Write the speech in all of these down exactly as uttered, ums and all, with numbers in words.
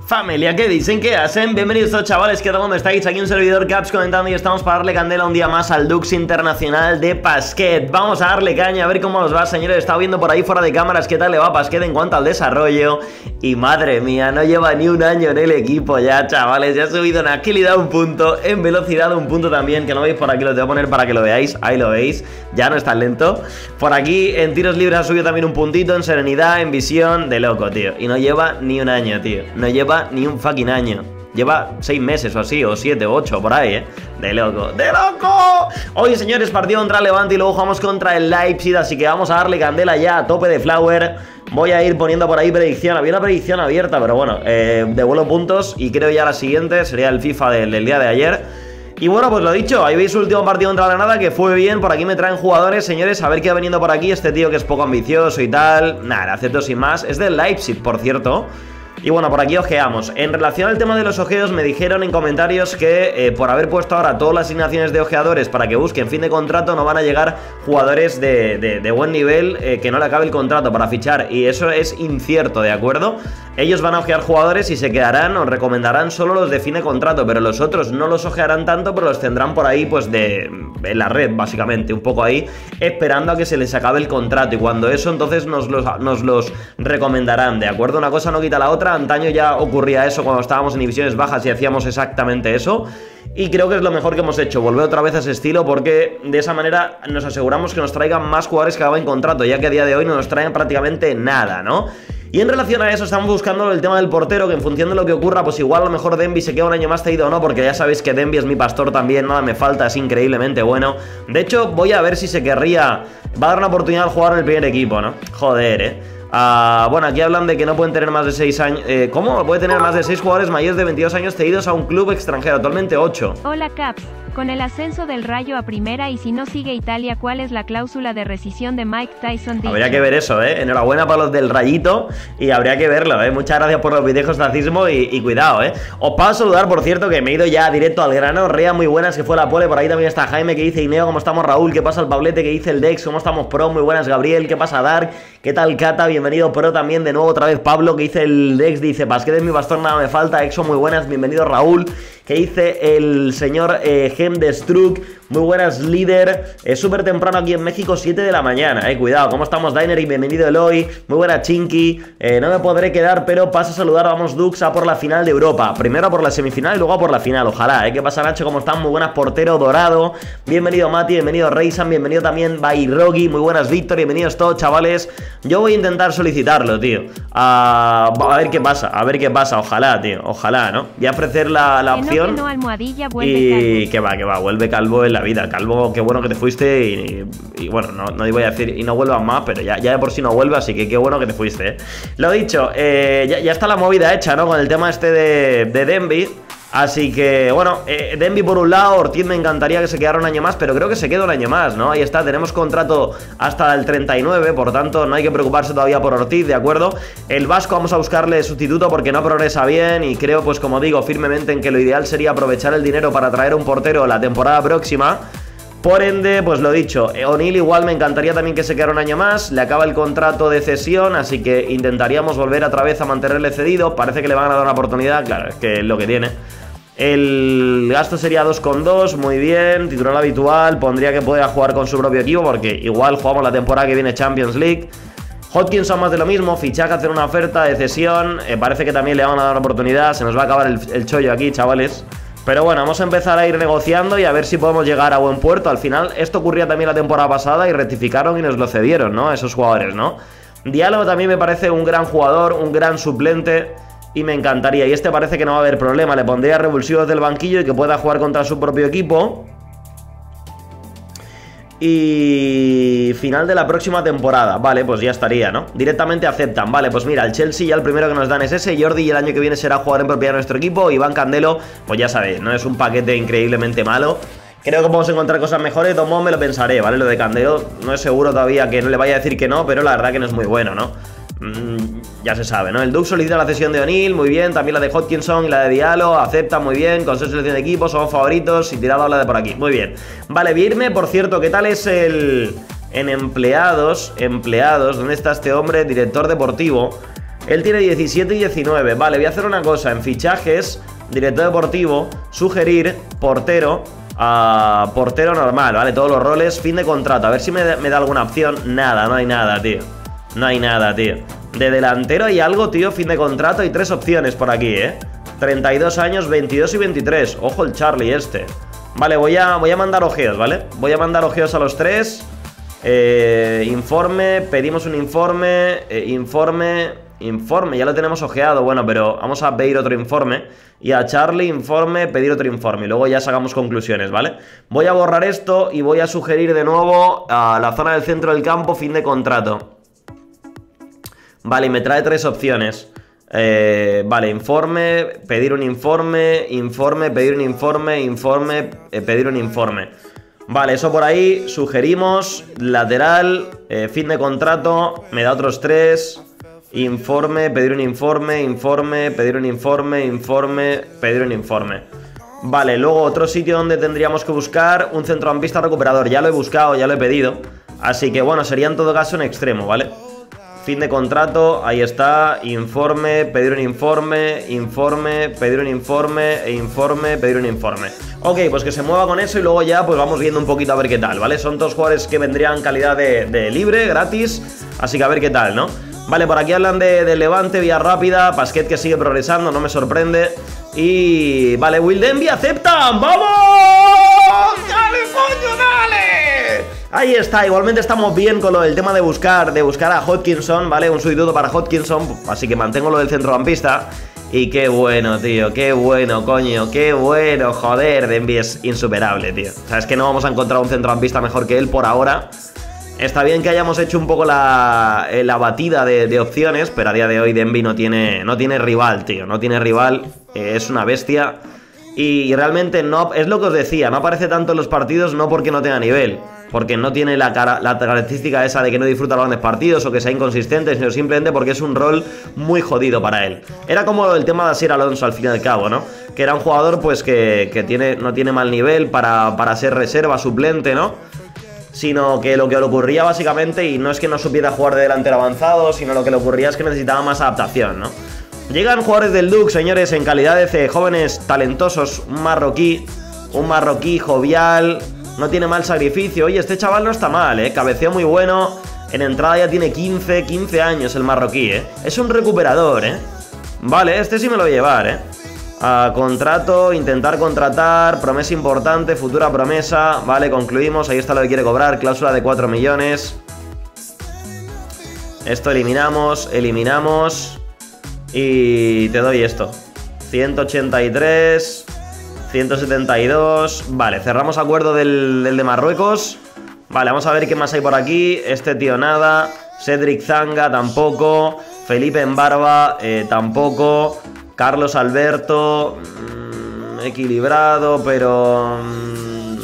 Familia, ¿qué dicen? ¿Qué hacen? Bienvenidos todos, chavales, ¿qué tal? ¿Dónde estáis? Aquí un servidor Caps comentando y estamos para darle candela un día más al Dux Internacional de Pasquet. Vamos a darle caña, a ver cómo nos va, señores. He estado viendo por ahí fuera de cámaras qué tal le va a Pasquet en cuanto al desarrollo. Y madre mía, no lleva ni un año en el equipo ya, chavales. Ya ha subido en agilidad un punto, en velocidad un punto también, que no veis por aquí, lo te voy a poner para que lo veáis. Ahí lo veis, ya no es tan lento. Por aquí en tiros libres ha subido también un puntito, en serenidad, en visión, de loco, tío. Y no lleva ni un año, tío. No lleva ni un fucking año. Lleva seis meses o así, o siete, o ocho, por ahí, ¿eh? De loco, ¡de loco! Hoy, señores, partido contra el Levante y luego jugamos contra el Leipzig, así que vamos a darle candela ya a tope de Flower. Voy a ir poniendo por ahí predicción. Había una predicción abierta, pero bueno, eh, devuelvo puntos y creo ya la siguiente sería el FIFA del, del día de ayer. Y bueno, pues lo dicho, ahí veis el último partido contra Granada, que fue bien. Por aquí me traen jugadores, señores, a ver qué ha venido por aquí. Este tío que es poco ambicioso y tal. Nada, acepto sin más. Es del Leipzig, por cierto. Y bueno, por aquí ojeamos. En relación al tema de los ojeos, me dijeron en comentarios que eh, por haber puesto ahora todas las asignaciones de ojeadores para que busquen fin de contrato, no van a llegar jugadores de, de, de buen nivel eh, que no le acabe el contrato para fichar. Y eso es incierto, ¿de acuerdo? Ellos van a ojear jugadores y se quedarán o recomendarán solo los de fin de contrato, pero los otros no los ojearán tanto, pero los tendrán por ahí pues de en la red, básicamente, un poco ahí, esperando a que se les acabe el contrato. Y cuando eso, entonces nos los, nos los recomendarán, ¿de acuerdo? Una cosa no quita la otra. Antaño ya ocurría eso cuando estábamos en divisiones bajas y hacíamos exactamente eso. Y creo que es lo mejor que hemos hecho, volver otra vez a ese estilo, porque de esa manera nos aseguramos que nos traigan más jugadores que acaben contrato, ya que a día de hoy no nos traen prácticamente nada, ¿no? Y en relación a eso estamos buscando el tema del portero, que en función de lo que ocurra, pues igual a lo mejor Denby se queda un año más cedido o no, porque ya sabéis que Denby es mi pastor también, nada me falta, es increíblemente bueno. De hecho, voy a ver si se querría, va a dar una oportunidad al jugar en el primer equipo, ¿no? Joder, eh. Uh, bueno, aquí hablan de que no pueden tener más de seis años. Eh, ¿Cómo? Puede tener más de seis jugadores mayores de veintidós años cedidos a un club extranjero, actualmente ocho. Hola Caps, con el ascenso del Rayo a primera y si no sigue Italia, ¿cuál es la cláusula de rescisión de Mike Tyson? Habría que ver eso, ¿eh? Enhorabuena para los del Rayito y habría que verlo, ¿eh? Muchas gracias por los videos de racismo y, y cuidado, ¿eh? Os paso a saludar, por cierto, que me he ido ya directo al grano. Rea, muy buenas, que fue la pole. Por ahí también está Jaime, que dice Ineo, ¿cómo estamos? Raúl, ¿qué pasa? El Pablete, que dice el Dex, ¿cómo estamos? Pro, muy buenas. Gabriel, ¿qué pasa? Dark, ¿qué tal? Cata, bienvenido. Pro también, de nuevo otra vez Pablo, que dice el Dex, dice Pasquet es mi bastón, nada me falta. Exo, muy buenas, bienvenido. Raúl, que dice el señor eh, Gem de Struck, muy buenas. Líder, es súper temprano aquí en México, siete de la mañana, eh, cuidado. ¿Cómo estamos? Diner, y bienvenido Eloy, muy buena. Chinky, eh, no me podré quedar, pero paso a saludar, vamos Dux, a por la final de Europa, primero a por la semifinal y luego a por la final, ojalá, eh. ¿Qué pasa, Nacho? ¿Cómo están? Muy buenas. Portero Dorado, bienvenido Mati, bienvenido Reisan, bienvenido también Bayrogi, muy buenas Víctor, bienvenidos todos, chavales. Yo voy a intentar solicitarlo, tío, a, a ver qué pasa, a ver qué pasa, ojalá, tío, ojalá, ¿no? Voy a ofrecer la, la opción. Que no, que no, almohadilla, vuelve y calvo. que va, que va, vuelve calvo en la vida. Calvo, qué bueno que te fuiste y, y, y bueno, no, no voy a decir y no vuelvas más, pero ya, ya de por sí no vuelve, así que qué bueno que te fuiste, ¿eh? Lo dicho, eh, ya, ya está la movida hecha, ¿no? Con el tema este de, de Denby. Así que, bueno, eh, Denby por un lado, Ortiz me encantaría que se quedara un año más, pero creo que se queda un año más, ¿no? Ahí está, tenemos contrato hasta el treinta y nueve, por tanto no hay que preocuparse todavía por Ortiz, ¿de acuerdo? El Vasco vamos a buscarle sustituto porque no progresa bien y creo, pues como digo, firmemente en que lo ideal sería aprovechar el dinero para traer un portero la temporada próxima. Por ende, pues lo dicho, O'Neill igual me encantaría también que se quedara un año más, le acaba el contrato de cesión, así que intentaríamos volver otra vez a mantenerle cedido, parece que le van a dar una oportunidad, claro, es que es lo que tiene. El gasto sería dos coma dos, muy bien, titular habitual, pondría que pueda jugar con su propio equipo porque igual jugamos la temporada que viene Champions League. Hodgkinson más de lo mismo, fichaje, hacer una oferta de cesión, eh, parece que también le van a dar una oportunidad, se nos va a acabar el, el chollo aquí, chavales. Pero bueno, vamos a empezar a ir negociando y a ver si podemos llegar a buen puerto. Al final, esto ocurría también la temporada pasada y rectificaron y nos lo cedieron, ¿no? Esos jugadores, ¿no? Diallo también me parece un gran jugador, un gran suplente y me encantaría. Y este parece que no va a haber problema. Le pondría revulsivos del banquillo y que pueda jugar contra su propio equipo. Y final de la próxima temporada. Vale, pues ya estaría, ¿no? Directamente aceptan. Vale, pues mira, el Chelsea ya el primero que nos dan es ese. Jordi, y el año que viene será jugador en propiedad de nuestro equipo. Iván Candelo, pues ya sabéis, no es un paquete increíblemente malo. Creo que podemos encontrar cosas mejores. De todos modos me lo pensaré, ¿vale? Lo de Candelo no es seguro todavía que no le vaya a decir que no, pero la verdad que no es muy bueno, ¿no? Mm, ya se sabe, ¿no? El Dux solicita la cesión de O'Neill, muy bien. También la de Hodgkinson y la de Diallo, acepta, muy bien. Con su selección de equipo, somos favoritos. Y tirado habla de por aquí, muy bien. Vale, voy a irme, por cierto, ¿qué tal es el... En empleados, empleados, ¿dónde está este hombre? Director deportivo. Él tiene diecisiete y diecinueve. Vale, voy a hacer una cosa. En fichajes, director deportivo, sugerir, portero, a portero normal, ¿vale? Todos los roles, fin de contrato. A ver si me, me da alguna opción. Nada, no hay nada, tío. No hay nada, tío. De delantero hay algo, tío, fin de contrato. Hay tres opciones por aquí, ¿eh? treinta y dos años, veintidós y veintitrés. Ojo el Charlie este. Vale, voy a, voy a mandar ojeos, ¿vale? Voy a mandar ojeos a los tres. Eh, informe, pedimos un informe. Eh, informe... Informe, ya lo tenemos ojeado. Bueno, pero vamos a pedir otro informe. Y a Charlie, informe, pedir otro informe. Y luego ya sacamos conclusiones, ¿vale? Voy a borrar esto y voy a sugerir de nuevo a la zona del centro del campo, fin de contrato. Vale, y me trae tres opciones. eh, Vale, informe, pedir un informe, informe, pedir un informe, informe, eh, pedir un informe. Vale, eso por ahí. Sugerimos, lateral, eh, fin de contrato. Me da otros tres. Informe, pedir un informe, informe, pedir un informe, informe, pedir un informe. Vale, luego otro sitio donde tendríamos que buscar un centrocampista recuperador. Ya lo he buscado, ya lo he pedido. Así que bueno, sería en todo caso un extremo, ¿vale? Fin de contrato, ahí está. Informe, pedir un informe, informe, pedir un informe, e informe, pedir un informe. Ok, pues que se mueva con eso y luego ya pues vamos viendo un poquito a ver qué tal, ¿vale? Son dos jugadores que vendrían calidad de, de libre, gratis. Así que a ver qué tal, ¿no? Vale, por aquí hablan de, de Levante, vía rápida. Pasquet que sigue progresando, no me sorprende. Y... vale, Wildenby aceptan. ¡Vamos! ¡Dale, coño, dale! Ahí está, igualmente estamos bien con lo del tema de buscar De buscar a Hodkinson, ¿vale? Un sustituto para Hodkinson. Así que mantengo lo del centrocampista. Y qué bueno, tío, qué bueno, coño, qué bueno. Joder, Denby es insuperable, tío. O sea, es que no vamos a encontrar un centrocampista mejor que él por ahora. Está bien que hayamos hecho un poco la, eh, la batida de, de opciones, pero a día de hoy Denby no tiene, no tiene rival, tío. No tiene rival, eh, es una bestia. Y, y realmente no, es lo que os decía, no aparece tanto en los partidos no porque no tenga nivel, porque no tiene la, cara, la característica esa de que no disfruta los grandes partidos o que sea inconsistente, sino simplemente porque es un rol muy jodido para él. Era como el tema de Asier Alonso al fin y al cabo, ¿no? Que era un jugador pues que, que tiene, no tiene mal nivel para, para ser reserva, suplente, ¿no? Sino que lo que le ocurría básicamente, y no es que no supiera jugar de delantero avanzado, sino lo que le ocurría es que necesitaba más adaptación, ¿no? Llegan jugadores del Dux, señores, en calidad de jóvenes talentosos. Un marroquí, un marroquí jovial, no tiene mal sacrificio. Oye, este chaval no está mal, ¿eh? Cabeceo muy bueno. En entrada ya tiene quince, quince años el marroquí, ¿eh? Es un recuperador, ¿eh? Vale, este sí me lo voy a llevar, ¿eh? A contrato, intentar contratar, promesa importante, futura promesa. Vale, concluimos, ahí está lo que quiere cobrar. Cláusula de cuatro millones. Esto eliminamos, eliminamos. Y te doy esto, ciento ochenta y tres, ciento setenta y dos. Vale, cerramos acuerdo del, del de Marruecos. Vale, vamos a ver qué más hay por aquí. Este tío nada. Cedric Zanga tampoco. Felipe Embarba eh, tampoco. Carlos Alberto mmm, equilibrado, pero mmm,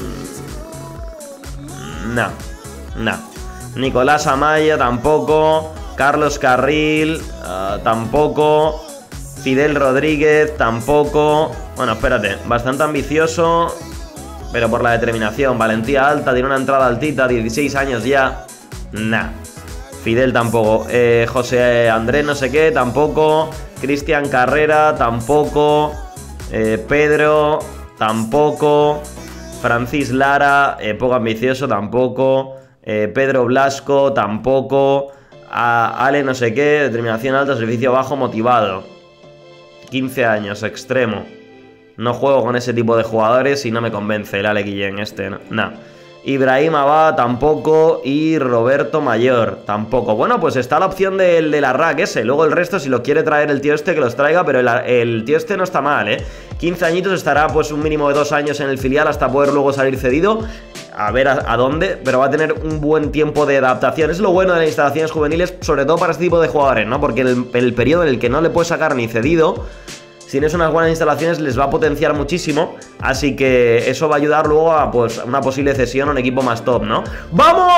no, no. Nicolás Amaya tampoco. Carlos Carril uh, tampoco. Fidel Rodríguez tampoco. Bueno, espérate, bastante ambicioso, pero por la determinación. Valentía alta, tiene una entrada altita, dieciséis años ya. Nah. Fidel tampoco. eh, José Andrés no sé qué tampoco. Cristian Carrera tampoco. eh, Pedro tampoco. Francis Lara, eh, poco ambicioso tampoco. eh, Pedro Blasco tampoco. A Ale no sé qué, determinación alta, servicio bajo, motivado. quince años, extremo. No juego con ese tipo de jugadores y no me convence el Ale Guillén este, no. Nah. Ibrahim Abba tampoco. Y Roberto Mayor tampoco. Bueno, pues está la opción del de la R A C ese. Luego el resto, si lo quiere traer el tío este, que los traiga. Pero el, el tío este no está mal, ¿eh? quince añitos, estará pues un mínimo de dos años en el filial hasta poder luego salir cedido. A ver a, a dónde, pero va a tener un buen tiempo de adaptación. Es lo bueno de las instalaciones juveniles, sobre todo para este tipo de jugadores, ¿no? Porque el, el periodo en el que no le puedes sacar ni cedido, si tienes unas buenas instalaciones, les va a potenciar muchísimo. Así que eso va a ayudar luego a pues una posible cesión a un equipo más top, ¿no? ¡Vamos!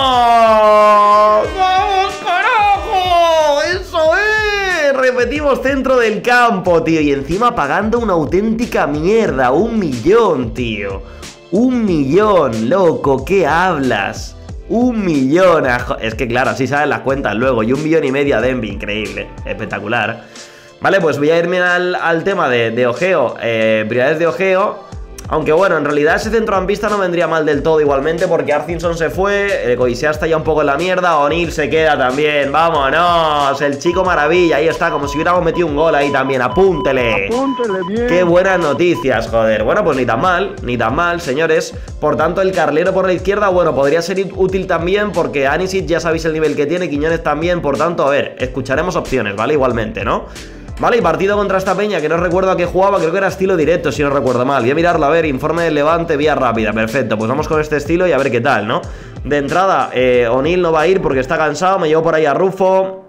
¡Vamos, carajo! ¡Eso es! Repetimos, centro del campo, tío. Y encima pagando una auténtica mierda. Un millón, tío. Un millón, loco, ¿qué hablas? Un millón. Es que claro, así saben las cuentas luego. Y un millón y medio a Denby. Increíble. Espectacular. Vale, pues voy a irme al, al tema de, de ojeo. Eh, prioridades de ojeo. Aunque bueno, en realidad ese centrocampista no vendría mal del todo igualmente, porque Arcinson se fue, el Coisea está ya un poco en la mierda, O'Neill se queda también, vámonos, el chico maravilla, ahí está, como si hubiéramos metido un gol ahí también, apúntele. Apúntele bien. Qué buenas noticias, joder. Bueno, pues ni tan mal, ni tan mal, señores. Por tanto, el carlero por la izquierda, bueno, podría ser útil también, porque Anisic ya sabéis el nivel que tiene, Quiñones también, por tanto, a ver, escucharemos opciones, ¿vale? Igualmente, ¿no? Vale, y partido contra esta peña, que no recuerdo a qué jugaba, creo que era estilo directo, si no recuerdo mal. Voy a mirarlo, a ver, informe del Levante, vía rápida, perfecto. Pues vamos con este estilo y a ver qué tal, ¿no? De entrada, eh, O'Neill no va a ir porque está cansado, me llevo por ahí a Rufo.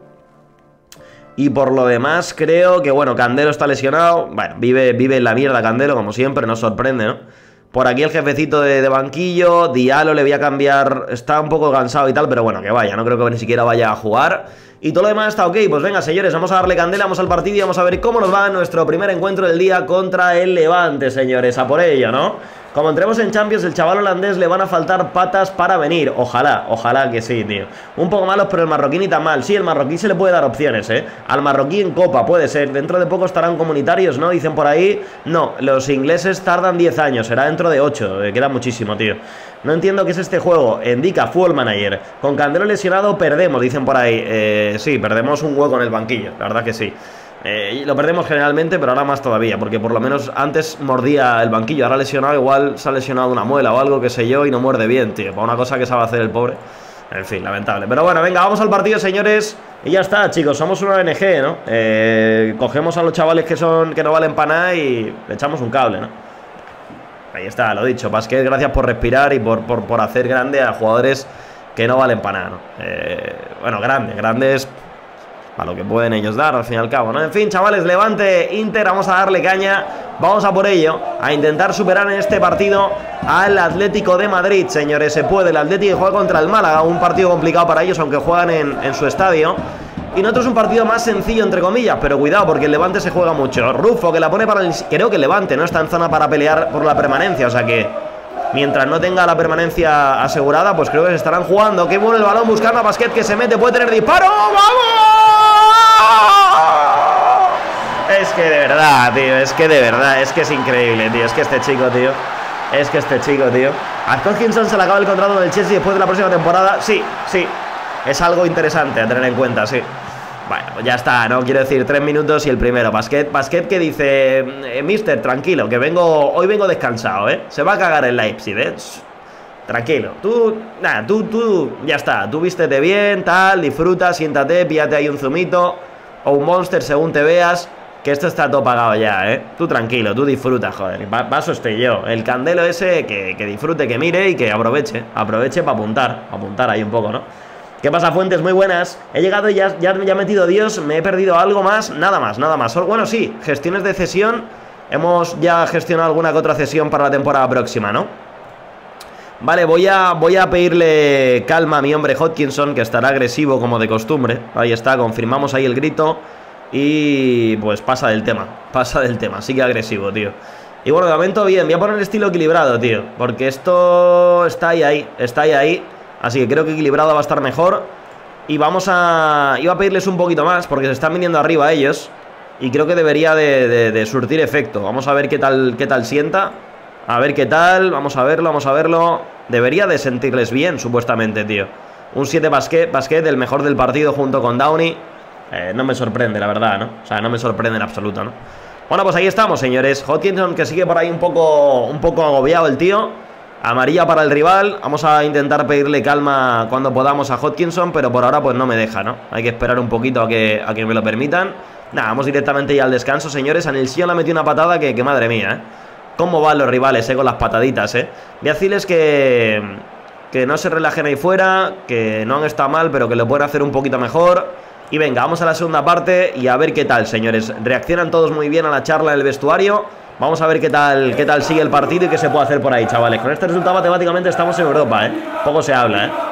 Y por lo demás, creo que, bueno, Candelo está lesionado. Bueno, vive, vive en la mierda Candelo, como siempre, no sorprende, ¿no? Por aquí el jefecito de, de banquillo, Diallo le voy a cambiar, está un poco cansado y tal, pero bueno, que vaya, no creo que ni siquiera vaya a jugar. Y todo lo demás está ok, pues venga señores, vamos a darle candela, vamos al partido y vamos a ver cómo nos va nuestro primer encuentro del día contra el Levante, señores, a por ello, ¿no? Como entremos en Champions, el chaval holandés le van a faltar patas para venir. Ojalá, ojalá que sí, tío. Un poco malos, pero el marroquí ni tan mal. Sí, el marroquí se le puede dar opciones, ¿eh? Al marroquí en Copa, puede ser. Dentro de poco estarán comunitarios, ¿no? Dicen por ahí. No, los ingleses tardan diez años. Será dentro de ocho. Eh, queda muchísimo, tío. No entiendo qué es este juego. Indica Full Manager. Con Candelo lesionado perdemos, dicen por ahí. Eh, sí, perdemos un hueco en el banquillo. La verdad que sí. Eh, lo perdemos generalmente, pero ahora más todavía, porque por lo menos antes mordía el banquillo, ahora lesionado, igual se ha lesionado una muela o algo, que sé yo, y no muerde bien, tío, para una cosa que sabe hacer el pobre. En fin, lamentable. Pero bueno, venga, vamos al partido, señores. Y ya está, chicos, somos una O N G, ¿no? Eh, cogemos a los chavales que son que no valen para nada y le echamos un cable, ¿no? Ahí está, lo dicho, Basquet, gracias por respirar y por, por, por hacer grande a jugadores que no valen para nada, ¿no? Eh, bueno, grandes, grandes... a lo que pueden ellos dar, al fin y al cabo, ¿no? En fin, chavales, Levante, Inter, vamos a darle caña. Vamos a por ello, a intentar superar en este partido al Atlético de Madrid, señores. Se puede, el Atlético juega contra el Málaga, un partido complicado para ellos, aunque juegan en, en su estadio. Y nosotros un partido más sencillo, entre comillas, pero cuidado, porque el Levante se juega mucho. Rufo, que la pone para el... Creo que el Levante no está en zona para pelear por la permanencia, o sea que... mientras no tenga la permanencia asegurada, pues creo que se estarán jugando. Qué bueno el balón, buscando a Basquet, que se mete, puede tener disparo. ¡Vamos! Es que de verdad, tío, es que de verdad, es que es increíble, tío. Es que este chico, tío, es que este chico, tío. A Hodgkinson se le acaba el contrato del Chelsea después de la próxima temporada. Sí, sí, es algo interesante a tener en cuenta, sí. Bueno, pues ya está, ¿no? Quiero decir, tres minutos y el primero. Basquet, Basquet que dice, eh, mister, tranquilo, que vengo, hoy vengo descansado, ¿eh? Se va a cagar el Leipzig, ¿eh? Tranquilo, tú, nada, tú, tú, ya está, tú vístete bien, tal, disfruta, siéntate, píllate ahí un zumito o un Monster según te veas, que esto está todo pagado ya, ¿eh? Tú tranquilo, tú disfruta, joder, paso estoy yo, el Candelo ese que, que disfrute, que mire y que aproveche, aproveche para apuntar, apuntar ahí un poco, ¿no? ¿Qué pasa, Fuentes? Muy buenas. He llegado y ya, ya, ya he metido Dios, me he perdido algo más, nada más, nada más. Bueno, sí, gestiones de cesión, hemos ya gestionado alguna que otra cesión para la temporada próxima, ¿no? Vale, voy a, voy a pedirle calma a mi hombre Hodgkinson, que estará agresivo como de costumbre. Ahí está, confirmamos ahí el grito. Y pues pasa del tema, pasa del tema, sigue agresivo, tío. Y bueno, de momento bien, voy a poner el estilo equilibrado, tío, porque esto está ahí, ahí, está ahí, ahí. Así que creo que equilibrado va a estar mejor. Y vamos a... iba a pedirles un poquito más, porque se están viniendo arriba ellos. Y creo que debería de, de, de surtir efecto. Vamos a ver qué tal, qué tal sienta. A ver qué tal, vamos a verlo, vamos a verlo. Debería de sentirles bien, supuestamente, tío. Un siete Basquet, Basquet, el mejor del partido junto con Downey. eh, No me sorprende, la verdad, ¿no? O sea, no me sorprende en absoluto, ¿no? Bueno, pues ahí estamos, señores. Hodgkinson, que sigue por ahí un poco, un poco agobiado el tío. Amarilla para el rival. Vamos a intentar pedirle calma cuando podamos a Hodgkinson, pero por ahora pues no me deja, ¿no? Hay que esperar un poquito a que, a que me lo permitan. Nada, vamos directamente ya al descanso, señores. A Nilsson le ha metido una patada que, que madre mía, ¿eh? Cómo van los rivales, eh, con las pataditas, eh. Voy a decirles que, que no se relajen ahí fuera, que no han estado mal, pero que lo pueden hacer un poquito mejor. Y venga, vamos a la segunda parte y a ver qué tal, señores. Reaccionan todos muy bien a la charla en el vestuario. Vamos a ver qué tal, qué tal sigue el partido y qué se puede hacer por ahí, chavales. Con este resultado matemáticamente estamos en Europa, eh. Poco se habla, eh.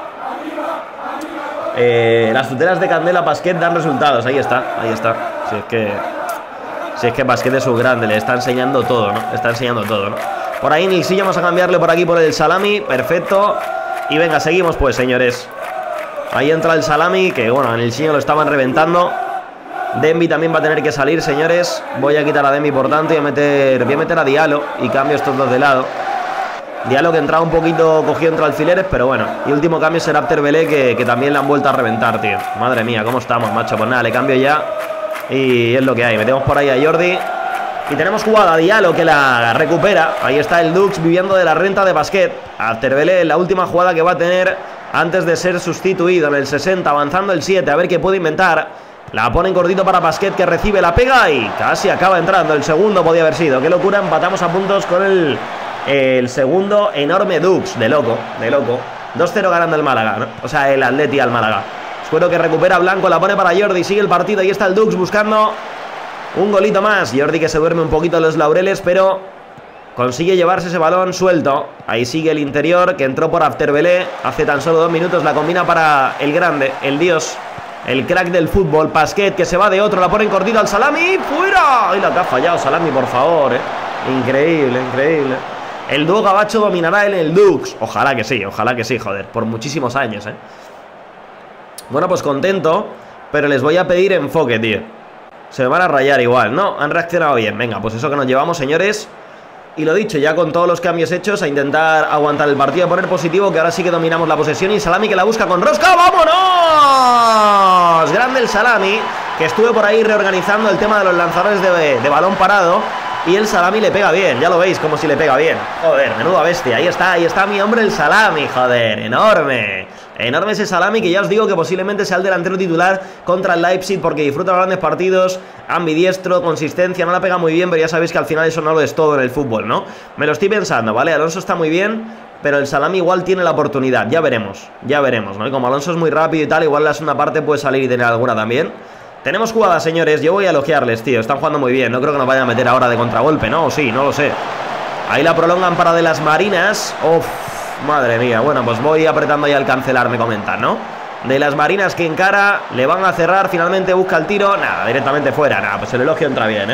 eh las tutelas de Candela Basquet dan resultados. Ahí está, ahí está. Si es que... Si es que Basquet es un grande, le está enseñando todo, ¿no? Le está enseñando todo, ¿no? Por ahí Nilsson, vamos a cambiarle por aquí por el Salami, perfecto. Y venga, seguimos pues, señores. Ahí entra el Salami, que bueno, en el Chiño lo estaban reventando. Demby también va a tener que salir, señores. Voy a quitar a Demby, por tanto, y a meter, voy a meter a Diallo y cambio estos dos de lado. Diallo que entraba un poquito cogido entre alfileres, pero bueno. Y último cambio será Afterbele, que, que también le han vuelto a reventar, tío. Madre mía, cómo estamos, macho. Pues nada, le cambio ya. Y es lo que hay. Metemos por ahí a Jordi. Y tenemos jugada, Diallo que la recupera. Ahí está el Dux viviendo de la renta de Basquet. Afterbele, la última jugada que va a tener antes de ser sustituido en el sesenta, avanzando el siete. A ver qué puede inventar. La ponen cortito para Basquet, que recibe, la pega y casi acaba entrando. El segundo podía haber sido. Qué locura, empatamos a puntos con el, el segundo enorme Dux. De loco, de loco. dos cero ganando el Málaga, ¿no? O sea, el Atleti al Málaga. Espero que recupera Blanco, la pone para Jordi. Sigue el partido, ahí está el Dux buscando un golito más. Jordi que se duerme un poquito en los laureles, pero consigue llevarse ese balón suelto. Ahí sigue el interior, que entró por Afterbele hace tan solo dos minutos. La combina para el grande, el dios, el crack del fútbol, Basquet, que se va de otro. La ponen cortito al Salami. ¡Fuera! ¡Ay, la que ha fallado Salami, por favor! ¿eh? Increíble, increíble. El dúo gabacho dominará en el Dux. Ojalá que sí, ojalá que sí, joder. Por muchísimos años, ¿eh? Bueno, pues contento, pero les voy a pedir enfoque, tío. Se me van a rayar igual. No, han reaccionado bien. Venga, pues eso que nos llevamos, señores. Y lo dicho, ya con todos los cambios hechos, a intentar aguantar el partido, a poner positivo, que ahora sí que dominamos la posesión. Y Salami que la busca con rosca. ¡Vámonos! Grande el Salami, que estuve por ahí reorganizando el tema de los lanzadores de, de balón parado. Y el Salami le pega bien, ya lo veis, como si le pega bien. Joder, menuda bestia, ahí está, ahí está mi hombre el Salami, joder, enorme. Enorme ese Salami, que ya os digo que posiblemente sea el delantero titular contra el Leipzig, porque disfruta de grandes partidos, ambidiestro, consistencia, no la pega muy bien, pero ya sabéis que al final eso no lo es todo en el fútbol, ¿no? Me lo estoy pensando, ¿vale? Alonso está muy bien, pero el Salami igual tiene la oportunidad, ya veremos, ya veremos, ¿no? Y como Alonso es muy rápido y tal, igual la segunda parte puede salir y tener alguna también. Tenemos jugadas, señores, yo voy a elogiarles, tío, están jugando muy bien, no creo que nos vayan a meter ahora de contragolpe, ¿no? O sí, no lo sé. Ahí la prolongan para de las Marinas. Uf, madre mía, bueno, pues voy apretando ya el cancelar, me comentan, ¿no? De las Marinas que encara, le van a cerrar, finalmente busca el tiro, nada, directamente fuera, nada, pues el elogio entra bien, ¿eh?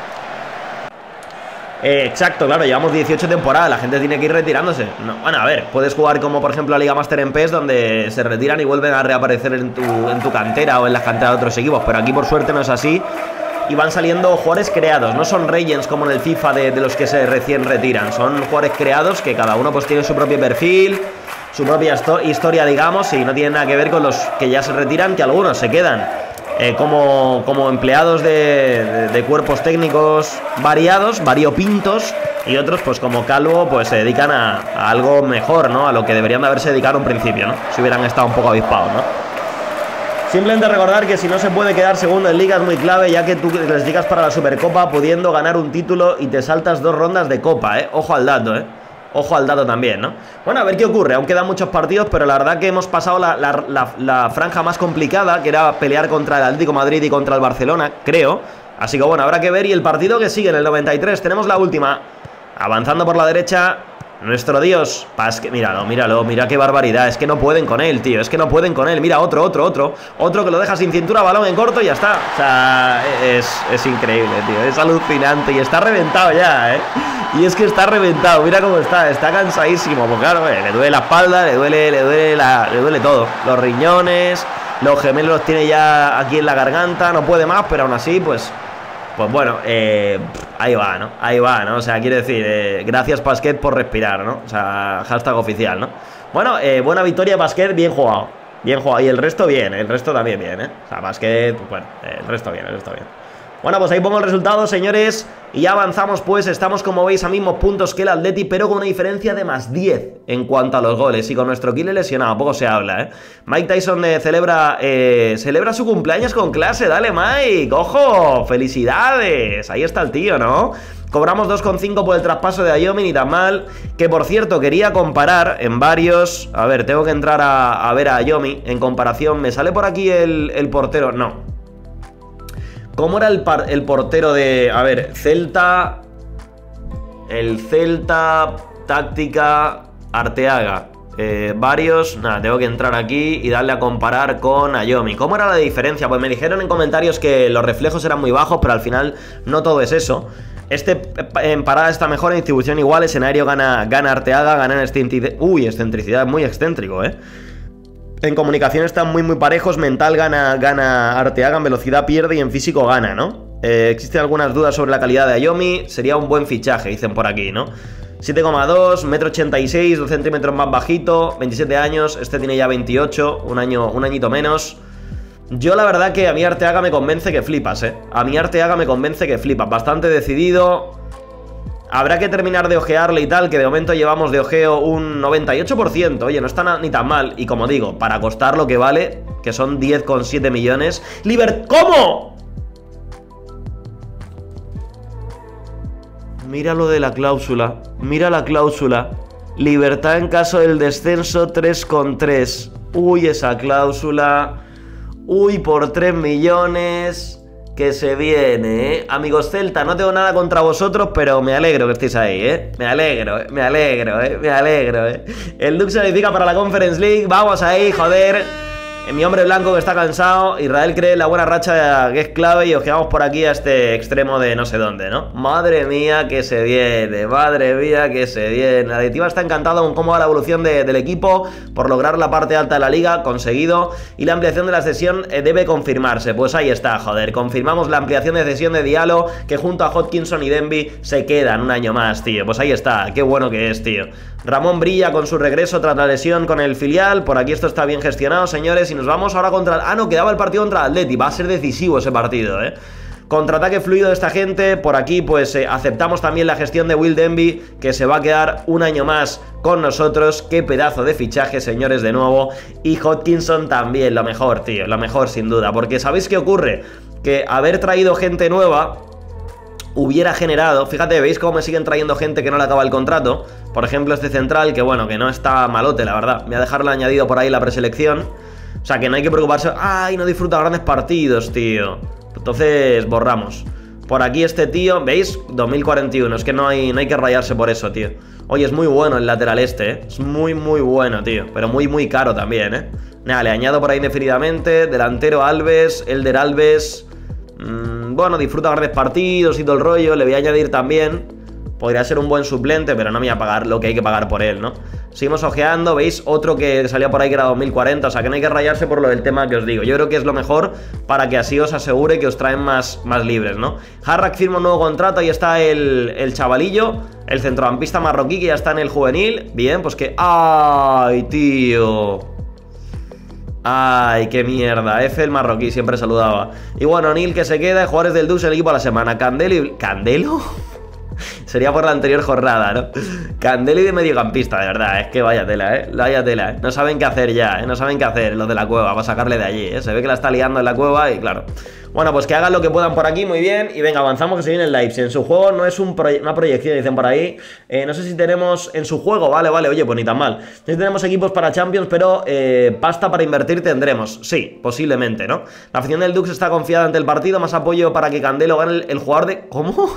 Eh, exacto, claro, llevamos dieciocho temporadas, la gente tiene que ir retirándose. No, bueno, a ver, puedes jugar como por ejemplo la Liga Master en P E S, donde se retiran y vuelven a reaparecer en tu, en tu cantera o en las canteras de otros equipos, pero aquí por suerte no es así. Y van saliendo jugadores creados, no son Legends como en el FIFA de, de los que se recién retiran. Son jugadores creados que cada uno pues tiene su propio perfil, su propia historia, digamos, y no tiene nada que ver con los que ya se retiran, que algunos se quedan Eh, como, como empleados de, de, de cuerpos técnicos variados, variopintos, y otros pues como Calvo pues se dedican a, a algo mejor, ¿no? A lo que deberían de haberse dedicado en un principio, ¿no? Si hubieran estado un poco avispados, ¿no? Simplemente recordar que si no se puede quedar segundo en Liga es muy clave, ya que tú clasificas para la Supercopa pudiendo ganar un título y te saltas dos rondas de Copa, ¿eh? Ojo al dato, ¿eh? Ojo al dato también, ¿no? Bueno, a ver qué ocurre. Aún quedan muchos partidos, pero la verdad que hemos pasado la, la, la, la franja más complicada, que era pelear contra el Atlético de Madrid y contra el Barcelona, creo. Así que bueno, habrá que ver. Y el partido que sigue en el noventa y tres, tenemos la última. Avanzando por la derecha, nuestro dios Basquet. Míralo, míralo, mira qué barbaridad. Es que no pueden con él, tío. Es que no pueden con él. Mira, otro, otro, otro. Otro que lo deja sin cintura, balón en corto y ya está. O sea, es, es increíble, tío. Es alucinante y está reventado ya, ¿eh? Y es que está reventado, mira cómo está, está cansadísimo. Pues claro, eh, le duele la espalda, le duele, le duele la, le duele todo. Los riñones, los gemelos los tiene ya aquí en la garganta, no puede más, pero aún así, pues, pues bueno, eh, ahí va, ¿no? Ahí va, ¿no? O sea, quiere decir, eh, gracias Basquet por respirar, ¿no? O sea, hashtag oficial, ¿no? Bueno, eh, buena victoria Basquet, bien jugado, bien jugado. Y el resto bien, el resto también bien, ¿eh? O sea, Basquet, pues bueno, eh, el resto bien, el resto bien. Bueno, pues ahí pongo el resultado, señores. Y ya avanzamos, pues estamos, como veis, a mismos puntos que el Atleti, pero con una diferencia de más diez en cuanto a los goles. Y con nuestro Kile lesionado, poco se habla, ¿eh? Mike Tyson eh, celebra, eh, celebra su cumpleaños con clase. Dale, Mike, ojo, felicidades. Ahí está el tío, ¿no? Cobramos dos coma cinco por el traspaso de Ayomi, ni tan mal. Que por cierto, quería comparar en varios. A ver, tengo que entrar a, a ver a Ayomi. En comparación, ¿me sale por aquí el, el portero? No. ¿Cómo era el, par, el portero de... A ver, Celta... El Celta... Táctica... Arteaga. Eh, varios, nada, tengo que entrar aquí y darle a comparar con Ayomi. ¿Cómo era la diferencia? Pues me dijeron en comentarios que los reflejos eran muy bajos, pero al final no todo es eso. Este en parada está mejor, en distribución iguales, en aéreo gana, gana Arteaga, gana en excentricidad. Uy, excentricidad, muy excéntrico, eh. En comunicación están muy muy parejos, mental gana, gana Arteaga, en velocidad pierde y en físico gana, ¿no? Eh, existen algunas dudas sobre la calidad de Ayomi, sería un buen fichaje, dicen por aquí, ¿no? siete coma dos, metro ochenta y seis, dos centímetros más bajito, veintisiete años, este tiene ya veintiocho, un año, un añito menos. Yo la verdad que a mí Arteaga me convence que flipas, eh. A mí Arteaga me convence que flipas, bastante decidido. Habrá que terminar de ojearle y tal, que de momento llevamos de ojeo un noventa y ocho por ciento. Oye, no está ni tan mal. Y como digo, para costar lo que vale, que son diez coma siete millones. ¡Liber... ¿Cómo? Mira lo de la cláusula. Mira la cláusula. Libertad en caso del descenso tres coma tres. Uy, esa cláusula. Uy, por tres millones. Que se viene, ¿eh? Amigos Celta, no tengo nada contra vosotros, pero me alegro que estéis ahí, ¿eh? Me alegro, ¿eh? Me alegro, ¿eh? Me alegro, ¿eh? El Dux se verifica para la Conference League. Vamos ahí, joder. Mi hombre blanco que está cansado. Israel cree en la buena racha que es clave y ojeamos por aquí a este extremo de no sé dónde, ¿no? Madre mía que se viene, madre mía que se viene. La directiva está encantada con cómo va la evolución de, del equipo por lograr la parte alta de la liga, conseguido. Y la ampliación de la cesión eh, debe confirmarse. Pues ahí está, joder. Confirmamos la ampliación de cesión de Diallo, que junto a Hodgkinson y Denby se quedan un año más, tío. Pues ahí está, qué bueno que es, tío. Ramón brilla con su regreso tras la lesión con el filial. Por aquí esto está bien gestionado, señores. Y nos vamos ahora contra... Ah, no, quedaba el partido contra el Atleti. Va a ser decisivo ese partido, ¿eh? Contraataque fluido de esta gente. Por aquí, pues, eh, aceptamos también la gestión de Will Denby, que se va a quedar un año más con nosotros. Qué pedazo de fichaje, señores, de nuevo. Y Hodgkinson también, lo mejor, tío. Lo mejor, sin duda. Porque ¿sabéis qué ocurre? Que haber traído gente nueva hubiera generado... Fíjate, ¿veis cómo me siguen trayendo gente que no le acaba el contrato? Por ejemplo, este central, que bueno, que no está malote, la verdad. Voy a dejarlo añadido por ahí la preselección. O sea, que no hay que preocuparse. ¡Ay, no disfruta grandes partidos, tío! Entonces, borramos. Por aquí este tío, ¿veis? dos mil cuarenta y uno, es que no hay, no hay que rayarse por eso, tío. Oye, es muy bueno el lateral este, ¿eh? Es muy, muy bueno, tío. Pero muy, muy caro también, ¿eh? Nada, le añado por ahí indefinidamente. Delantero Alves, Elder Alves... Mmm, bueno, disfruta grandes partidos y todo el rollo. Le voy a añadir también. Podría ser un buen suplente, pero no me voy a pagar lo que hay que pagar por él, ¿no? Seguimos ojeando, ¿veis? Otro que salía por ahí que era dos mil cuarenta, o sea que no hay que rayarse por lo del tema que os digo. Yo creo que es lo mejor para que así os asegure que os traen más, más libres, ¿no? Harrak firma un nuevo contrato, ahí está el, el chavalillo, el centrocampista marroquí que ya está en el juvenil. Bien, pues que... ¡Ay, tío! Ay, qué mierda, F el marroquí, siempre saludaba. Y bueno, Neil que se queda, jugadores del Dux, el equipo a la semana. Candelo y... ¿Candelo? Sería por la anterior jornada, ¿no? Candelo y de mediocampista, de verdad, es que vaya tela, ¿eh? Vaya tela, ¿eh? No saben qué hacer ya, ¿eh? No saben qué hacer los de la cueva para sacarle de allí, ¿eh? Se ve que la está liando en la cueva y claro. Bueno, pues que hagan lo que puedan por aquí, muy bien. Y venga, avanzamos que se viene el live. Si en su juego no es un proye una proyección, dicen por ahí. Eh, no sé si tenemos en su juego, vale, vale, oye, pues ni tan mal. No sé si tenemos equipos para Champions, pero eh, pasta para invertir tendremos. Sí, posiblemente, ¿no? La afición del Dux está confiada ante el partido. Más apoyo para que Candelo gane el, el jugador de... ¿Cómo?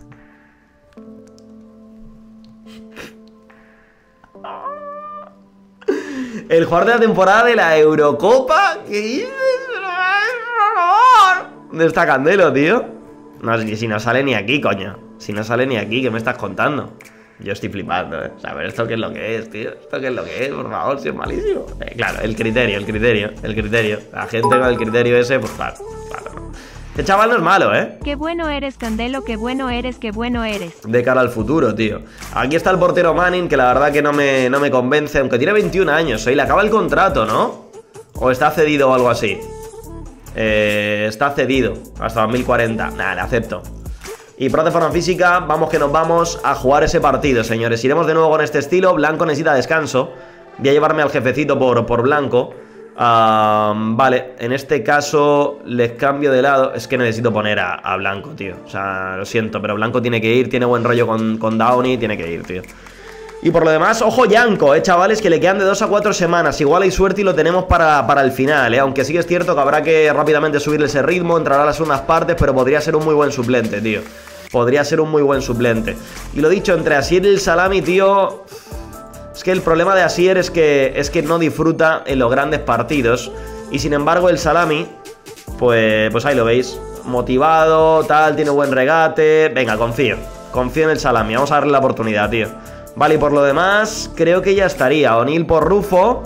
El jugador de la temporada de la Eurocopa. ¿Qué dices? Por favor. ¿Dónde está Candelo, tío? No, si, si no sale ni aquí, coño. Si no sale ni aquí, ¿qué me estás contando? Yo estoy flipando, ¿eh? O sea, a ver, ¿esto qué es lo que es, tío? ¿Esto qué es lo que es? Por favor, si es malísimo. Eh, claro, el criterio, el criterio, el criterio. La gente con el criterio ese, pues claro, claro, no. Este chaval no es malo, ¿eh? Qué bueno eres, Candelo, qué bueno eres, qué bueno eres. De cara al futuro, tío. Aquí está el portero Manning, que la verdad que no me, no me convence, aunque tiene veintiún años, ¿eh? Y le acaba el contrato, ¿no? ¿O está cedido o algo así? Eh, está cedido hasta dos mil cuarenta. Nada, le acepto. Y pro de forma física, vamos que nos vamos a jugar ese partido, señores. Iremos de nuevo con este estilo. Blanco necesita descanso. Voy a llevarme al jefecito por, por Blanco. Uh, vale, en este caso les cambio de lado. Es que necesito poner a, a Blanco, tío. O sea, lo siento, pero Blanco tiene que ir. Tiene buen rollo con, con Downey, tiene que ir, tío. Y por lo demás, ojo Yanko, eh, chavales, que le quedan de dos a cuatro semanas. Igual hay suerte y lo tenemos para, para el final, eh. Aunque sí que es cierto que habrá que rápidamente subirle ese ritmo. Entrará a las segundas partes, pero podría ser un muy buen suplente, tío. Podría ser un muy buen suplente. Y lo dicho, entre Asier y el Salami, tío... Es que el problema de Asier es que, es que no disfruta en los grandes partidos. Y sin embargo el Salami, pues, pues ahí lo veis. Motivado, tal, tiene buen regate. Venga, confío. Confío en el Salami. Vamos a darle la oportunidad, tío. Vale, y por lo demás, creo que ya estaría. O'Neill por Rufo.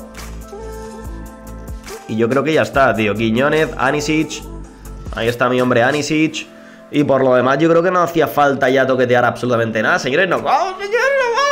Y yo creo que ya está, tío. Quiñónez, Anisic. Ahí está mi hombre Anisic. Y por lo demás, yo creo que no hacía falta ya toquetear absolutamente nada. Señores, no. ¡Vamos, señores!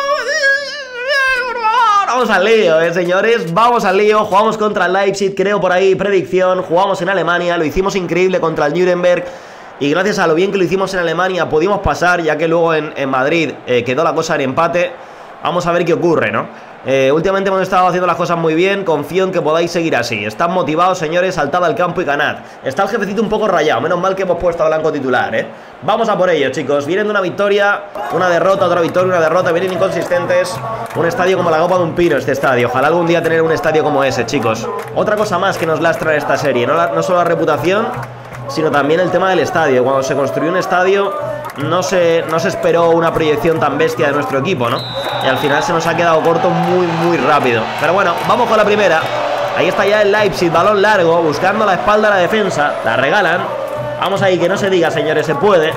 Vamos al lío, eh, señores. Vamos al lío. Jugamos contra el Leipzig, creo por ahí. Predicción. Jugamos en Alemania. Lo hicimos increíble contra el Nuremberg. Y gracias a lo bien que lo hicimos en Alemania pudimos pasar, ya que luego en, en Madrid eh, quedó la cosa en empate. Vamos a ver qué ocurre, ¿no? Eh, últimamente hemos estado haciendo las cosas muy bien. Confío en que podáis seguir así. Están motivados, señores, saltad al campo y ganad. Está el jefecito un poco rayado. Menos mal que hemos puesto a Blanco titular, ¿eh? Vamos a por ello, chicos. Vienen de una victoria, una derrota, otra victoria, una derrota. Vienen inconsistentes. Un estadio como la copa de un pino este estadio. Ojalá algún día tener un estadio como ese, chicos. Otra cosa más que nos lastra en esta serie. No, la, no solo la reputación, sino también el tema del estadio. Cuando se construyó un estadio, no se, no se esperó una proyección tan bestia de nuestro equipo, ¿no? Y al final se nos ha quedado corto muy, muy rápido. Pero bueno, vamos con la primera. Ahí está ya el Leipzig, balón largo, buscando la espalda a la defensa. La regalan. Vamos ahí, que no se diga, señores, se puede.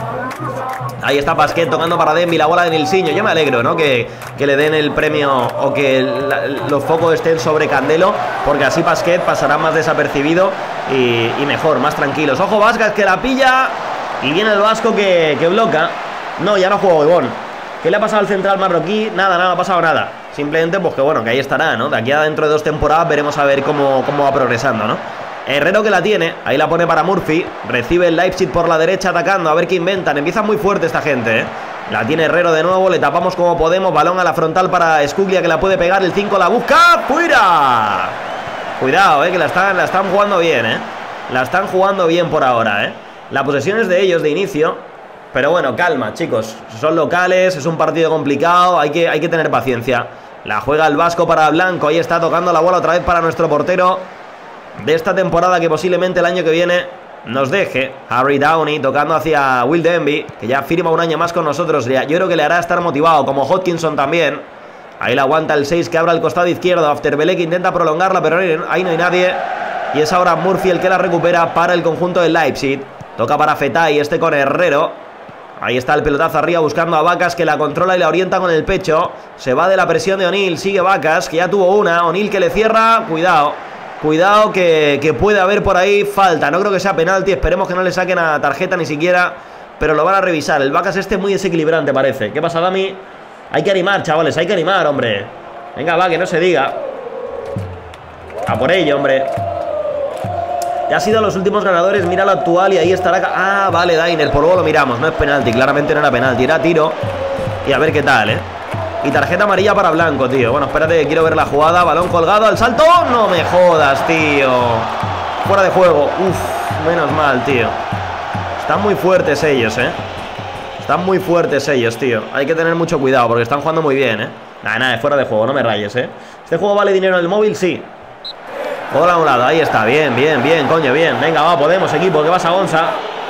Ahí está Pasquet tocando para Demby, la bola de Nilsinho. Yo me alegro, ¿no? Que, que le den el premio o que la, los focos estén sobre Candelo, porque así Pasquet pasará más desapercibido y, y mejor, más tranquilos. Ojo, Vázquez que la pilla y viene el vasco que, que bloca. No, ya no juega Ibón. ¿Qué le ha pasado al central marroquí? Nada, nada, no ha pasado nada. Simplemente, pues que bueno, que ahí estará, ¿no? De aquí a dentro de dos temporadas veremos a ver cómo, cómo va progresando, ¿no? Herrero que la tiene, ahí la pone para Murphy. Recibe el Leipzig por la derecha atacando, a ver qué inventan. Empieza muy fuerte esta gente, ¿eh? La tiene Herrero de nuevo, le tapamos como podemos. Balón a la frontal para Scuglia, que la puede pegar. El cinco la busca, ¡fuera! Cuidado, ¿eh? Que la están, la están jugando bien, ¿eh? La están jugando bien por ahora, ¿eh? La posesión es de ellos de inicio, pero bueno, calma, chicos. Son locales, es un partido complicado, hay que, hay que tener paciencia. La juega el vasco para Blanco, ahí está tocando la bola otra vez para nuestro portero de esta temporada, que posiblemente el año que viene nos deje. Harry Downey tocando hacia Will Denby, que ya firma un año más con nosotros. Yo creo que le hará estar motivado, como Hodgkinson también. Ahí la aguanta el seis, que abre al costado izquierdo. Afterbele que intenta prolongarla, pero ahí no hay nadie. Y es ahora Murphy el que la recupera para el conjunto del Leipzig. Toca para Fetai, este con Herrero. Ahí está el pelotazo arriba buscando a Vacas, que la controla y la orienta con el pecho. Se va de la presión de O'Neill, sigue Vacas, que ya tuvo una. O'Neill que le cierra, cuidado. Cuidado que, que puede haber por ahí falta. No creo que sea penalti, esperemos que no le saquen a tarjeta ni siquiera, pero lo van a revisar. El Vacas este es muy desequilibrante, parece. ¿Qué pasa, Dami? Hay que animar, chavales, hay que animar, hombre. Venga, va, que no se diga. A por ello, hombre. Ya ha sido los últimos ganadores, mira lo actual y ahí estará. Ah, vale, Dainer, por luego lo miramos. No es penalti, claramente no era penalti, era tiro. Y a ver qué tal, eh. Y tarjeta amarilla para Blanco, tío. Bueno, espérate que quiero ver la jugada. Balón colgado, al salto. No me jodas, tío. Fuera de juego. Uf, menos mal, tío. Están muy fuertes ellos, eh. Están muy fuertes ellos, tío. Hay que tener mucho cuidado porque están jugando muy bien, eh. Nada, nada, fuera de juego, no me rayes, eh. ¿Este juego vale dinero en el móvil? Sí. Bola a un lado, ahí está, bien, bien, bien, coño, bien. Venga, va, podemos, equipo, que vas a Gonza.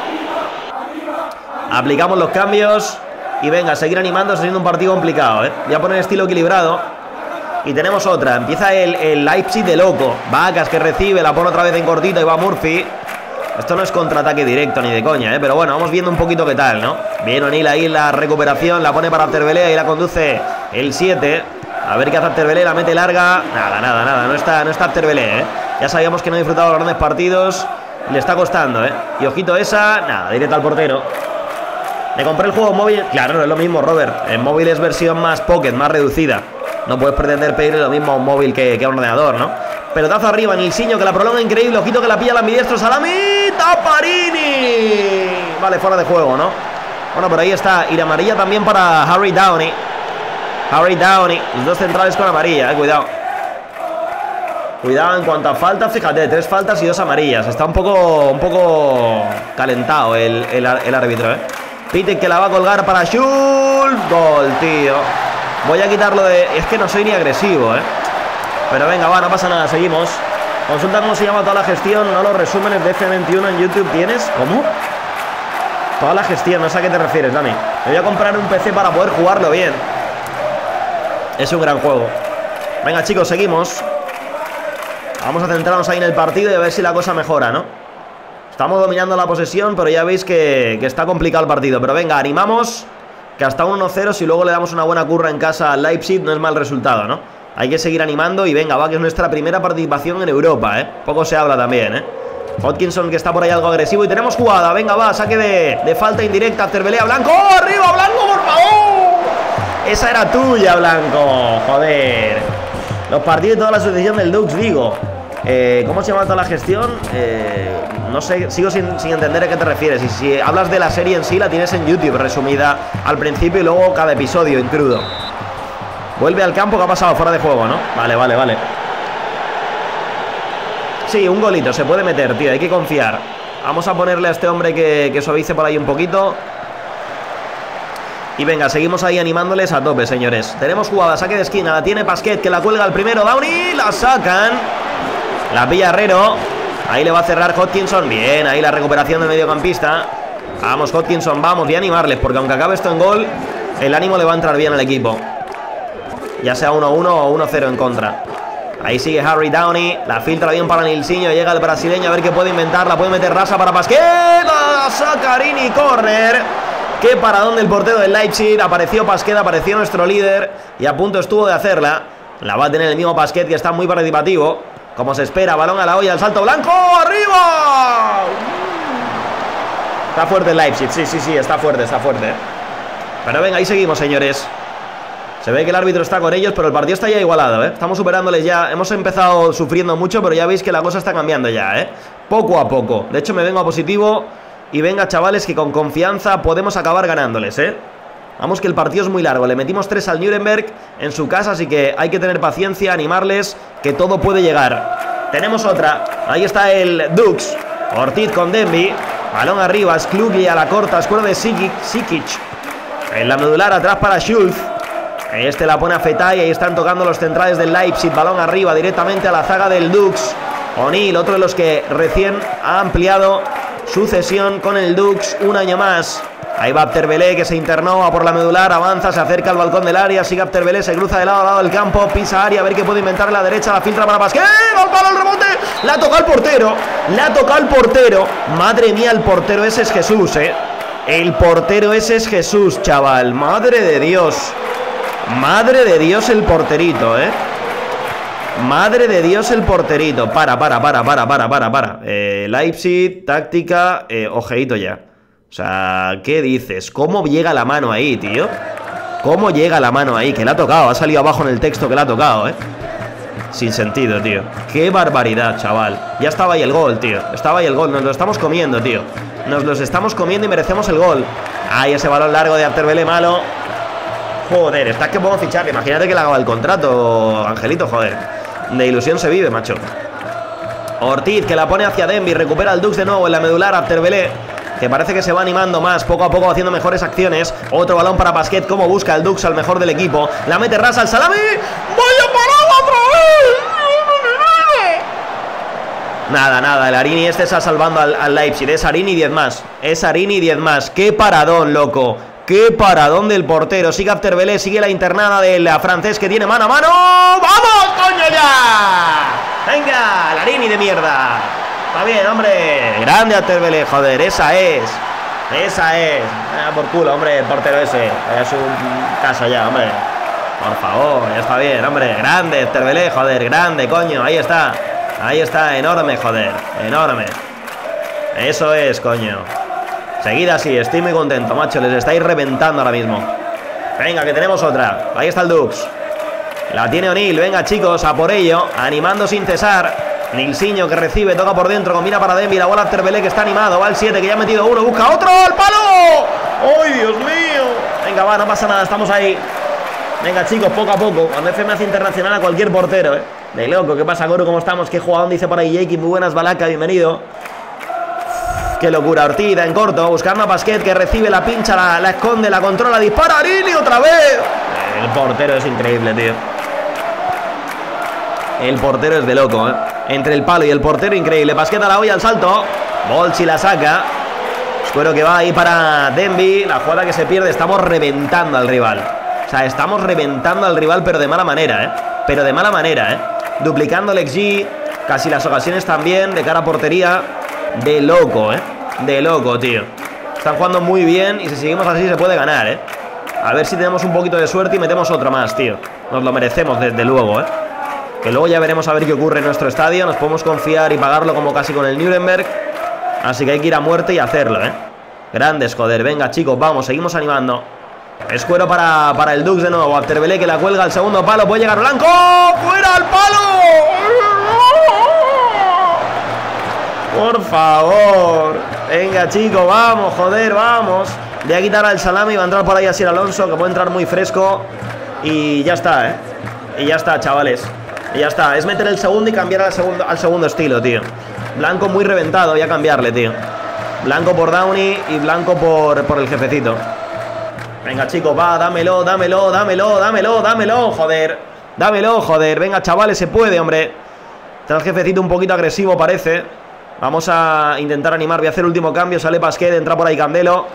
Aplicamos los cambios. Y venga, seguir animando, siendo un partido complicado, ¿eh? Ya ponen estilo equilibrado. Y tenemos otra, empieza el, el Leipzig de loco. Vacas que recibe, la pone otra vez en cortito y va Murphy. Esto no es contraataque directo ni de coña, ¿eh? Pero bueno, vamos viendo un poquito qué tal, ¿no? Bien O'Neill ahí la recuperación, la pone para Afterbele y la conduce el siete. A ver qué hace Afterbele, la mete larga. Nada, nada, nada, no está, no está Afterbele, ¿eh? Ya sabíamos que no ha disfrutado los grandes partidos. Le está costando, ¿eh? Y ojito esa, nada, directo al portero. Me compré el juego móvil. Claro, no es lo mismo, Robert. En móvil es versión más pocket, más reducida. No puedes pretender pedirle lo mismo a un móvil que, que a un ordenador, ¿no? Pelotazo arriba, Nilsinho que la prolonga increíble. Ojito que la pilla el ambidiestro. Salami. Taparini. Vale, fuera de juego, ¿no? Bueno, por ahí está. Y la amarilla también para Harry Downey. Harry Downey. Los dos centrales con amarilla, eh. Cuidado. Cuidado en cuanto a falta. Fíjate, tres faltas y dos amarillas. Está un poco, un poco calentado el, el, el árbitro, eh. Pitek que la va a colgar para Schultz. Gol, tío. Voy a quitarlo de... Es que no soy ni agresivo, ¿eh? Pero venga, va, no pasa nada, seguimos. Consulta cómo se llama toda la gestión. No los resúmenes de F veintiuno en YouTube tienes. ¿Cómo? Toda la gestión, no sé a qué te refieres, Dani. Me voy a comprar un P C para poder jugarlo bien. Es un gran juego. Venga, chicos, seguimos. Vamos a centrarnos ahí en el partido y a ver si la cosa mejora, ¿no? Estamos dominando la posesión, pero ya veis que, que está complicado el partido. Pero venga, animamos, que hasta un uno cero, si luego le damos una buena curra en casa al Leipzig, no es mal resultado, ¿no? Hay que seguir animando y venga, va, que es nuestra primera participación en Europa, ¿eh? Poco se habla también, ¿eh? Hodgkinson, que está por ahí algo agresivo y tenemos jugada. Venga, va, saque de, de falta indirecta. Terbelea, Blanco, ¡oh, arriba, Blanco, por favor! Esa era tuya, Blanco, joder. Los partidos de toda la asociación del Dux, digo. Eh, ¿Cómo se llama toda la gestión? Eh, no sé, sigo sin, sin entender a qué te refieres. Y si hablas de la serie en sí, la tienes en YouTube resumida al principio y luego cada episodio en crudo. Vuelve al campo, que ha pasado fuera de juego, ¿no? Vale, vale, vale. Sí, un golito, se puede meter, tío, hay que confiar. Vamos a ponerle a este hombre que, que suavice por ahí un poquito. Y venga, seguimos ahí animándoles a tope, señores. Tenemos jugada, saque de esquina, la tiene Pasquet, que la cuelga al primero, Downey, la sacan. La pilla Herrero. Ahí le va a cerrar Hodgkinson. Bien, ahí la recuperación del mediocampista. Vamos, Hodgkinson, vamos, y animarles, porque aunque acabe esto en gol, el ánimo le va a entrar bien al equipo. Ya sea uno uno o uno cero en contra. Ahí sigue Harry Downey. La filtra bien para Nilsinho. Llega el brasileño a ver qué puede inventar. La puede meter Rasa para Pasquet. La saca Arini, corner. Qué paradón del portero del Leipzig. Apareció Pasquet, apareció nuestro líder. Y a punto estuvo de hacerla. La va a tener el mismo Pasquet, que está muy participativo. Como se espera, balón a la olla, el salto blanco. ¡Arriba! Está fuerte el Leipzig. Sí, sí, sí, está fuerte, está fuerte. Pero venga, ahí seguimos, señores. Se ve que el árbitro está con ellos, pero el partido está ya igualado, ¿eh? Estamos superándoles ya. Hemos empezado sufriendo mucho, pero ya veis que la cosa está cambiando ya, ¿eh? Poco a poco. De hecho, me vengo a positivo. Y venga, chavales, que con confianza podemos acabar ganándoles, ¿eh? Vamos, que el partido es muy largo. Le metimos tres al Nuremberg en su casa, así que hay que tener paciencia, animarles, que todo puede llegar. Tenemos otra. Ahí está el Dux. Ortiz con Denby. Balón arriba, Sklugli a la corta, escuela de Sikic. En la medular atrás para Schulz. Este la pone a Fetay. Ahí están tocando los centrales del Leipzig. Balón arriba directamente a la zaga del Dux. O'Neill, otro de los que recién ha ampliado su cesión con el Dux un año más. Ahí va Terbelé, que se internó, va por la medular, avanza, se acerca al balcón del área. Sigue Terbelé, se cruza de lado a lado del campo, pisa área, a ver qué puede inventar en la derecha. La filtra para Pasquet. ¡Al palo, el rebote! La ha tocado el portero. La ha tocado el portero. Madre mía, el portero ese es Jesús, eh. El portero ese es Jesús, chaval. Madre de Dios. Madre de Dios el porterito, eh. Madre de Dios el porterito. Para, para, para, para, para, para, para. Eh, Leipzig, táctica, eh, ojeito ya. O sea, ¿qué dices? ¿Cómo llega la mano ahí, tío? ¿Cómo llega la mano ahí? Que la ha tocado, ha salido abajo en el texto que la ha tocado, eh. Sin sentido, tío. Qué barbaridad, chaval. Ya estaba ahí el gol, tío. Estaba ahí el gol, nos lo estamos comiendo, tío. Nos los estamos comiendo y merecemos el gol. Ahí ese balón largo de Terbelé, malo. Joder, está que podemos fichar. Imagínate que le haga el contrato, Angelito, joder. De ilusión se vive, macho. Ortiz, que la pone hacia Denby. Recupera el Dux de nuevo en la medular a Terbelé, que parece que se va animando más, poco a poco haciendo mejores acciones. Otro balón para Pasquet, como busca el Dux al mejor del equipo. La mete Rasa al Salami. ¡Vaya parada otra vez! Nada, nada, el Arini este está salvando al, al Leipzig. Es Arini diez más. Es Arini diez más. ¡Qué paradón, loco! ¡Qué paradón del portero! Sigue Terbelé, sigue la internada del francés, que tiene mano a mano. ¡Vamos, coño, ya! ¡Venga, el Arini de mierda! Está bien, hombre. Grande Terbelé, joder, esa es. Esa es. Ah, por culo, hombre, el portero ese. Es un casa ya, hombre. Por favor, ya está bien, hombre. Grande Terbelé, joder, grande, coño. Ahí está. Ahí está, enorme, joder. Enorme. Eso es, coño. Seguid así, estoy muy contento, macho. Les estáis reventando ahora mismo. Venga, que tenemos otra. Ahí está el Dux. La tiene O'Neill, venga, chicos, a por ello. Animando sin cesar. Nilsinho, que recibe, toca por dentro, combina para Denby. La bola a Terbelé, que está animado. Va el siete, que ya ha metido uno, busca otro. ¡Al palo! ¡Ay, Dios mío! Venga, va, no pasa nada, estamos ahí. Venga, chicos, poco a poco. Cuando F M hace internacional a cualquier portero, eh. De loco, ¿qué pasa, Goro? ¿Cómo estamos? ¿Qué jugador? Dice por ahí Jakey. Muy buenas, Balaca, bienvenido. Qué locura, Ortiz en corto, buscando a Pasquet, que recibe la pincha, la, la esconde, la controla, dispara, Arini otra vez. El portero es increíble, tío. El portero es de loco, eh. Entre el palo y el portero, increíble. Pasquet a la olla, al salto. Bolchi la saca. Espero que va ahí para Denby. La jugada que se pierde, estamos reventando al rival. O sea, estamos reventando al rival, pero de mala manera, ¿eh? Pero de mala manera, ¿eh? Duplicando el X G, casi las ocasiones también, de cara a portería. De loco, ¿eh? De loco, tío. Están jugando muy bien y si seguimos así se puede ganar, ¿eh? A ver si tenemos un poquito de suerte y metemos otro más, tío. Nos lo merecemos, desde luego, ¿eh? Que luego ya veremos a ver qué ocurre en nuestro estadio. Nos podemos confiar y pagarlo como casi con el Nuremberg. Así que hay que ir a muerte y hacerlo, ¿eh? Grandes, joder. Venga, chicos, vamos, seguimos animando. Escuero para, para el Dux de nuevo. Abterbelé que la cuelga al segundo palo. Puede llegar Blanco. ¡Fuera al palo! Por favor. Venga, chicos, vamos, joder, vamos. Le voy a quitar al salame y va a entrar por ahí Asier Alonso, que puede entrar muy fresco. Y ya está, ¿eh? Y ya está, chavales. Y ya está. Es meter el segundo y cambiar al segundo, al segundo estilo, tío. Blanco muy reventado. Voy a cambiarle, tío. Blanco por Downey y Blanco por, por el jefecito. Venga, chicos, va, dámelo, dámelo, dámelo, dámelo, dámelo, joder. Dámelo, joder. Venga, chavales, se puede, hombre. Está el jefecito un poquito agresivo, parece. Vamos a intentar animar. Voy a hacer el último cambio. Sale Pasquet, entra por ahí Candelo.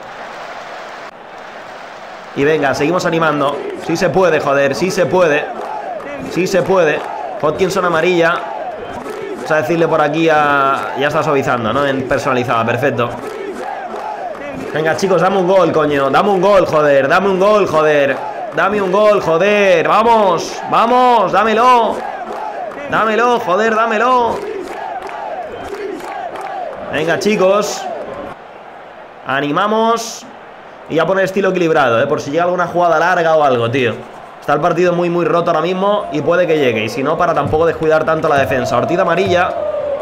Y venga, seguimos animando. Sí se puede, joder, sí se puede. Sí se puede. Hodgkinson amarilla. Vamos a decirle por aquí a... Ya está suavizando, ¿no? En personalizada, perfecto. Venga, chicos, dame un gol, coño. Dame un gol, joder, dame un gol, joder. Dame un gol, joder. Vamos, vamos, dámelo. Dámelo, joder, dámelo. Venga, chicos. Animamos. Y ya poner estilo equilibrado, ¿eh? Por si llega alguna jugada larga o algo, tío. Está el partido muy, muy roto ahora mismo y puede que llegue. Y si no, para tampoco descuidar tanto la defensa. Ortiz amarilla.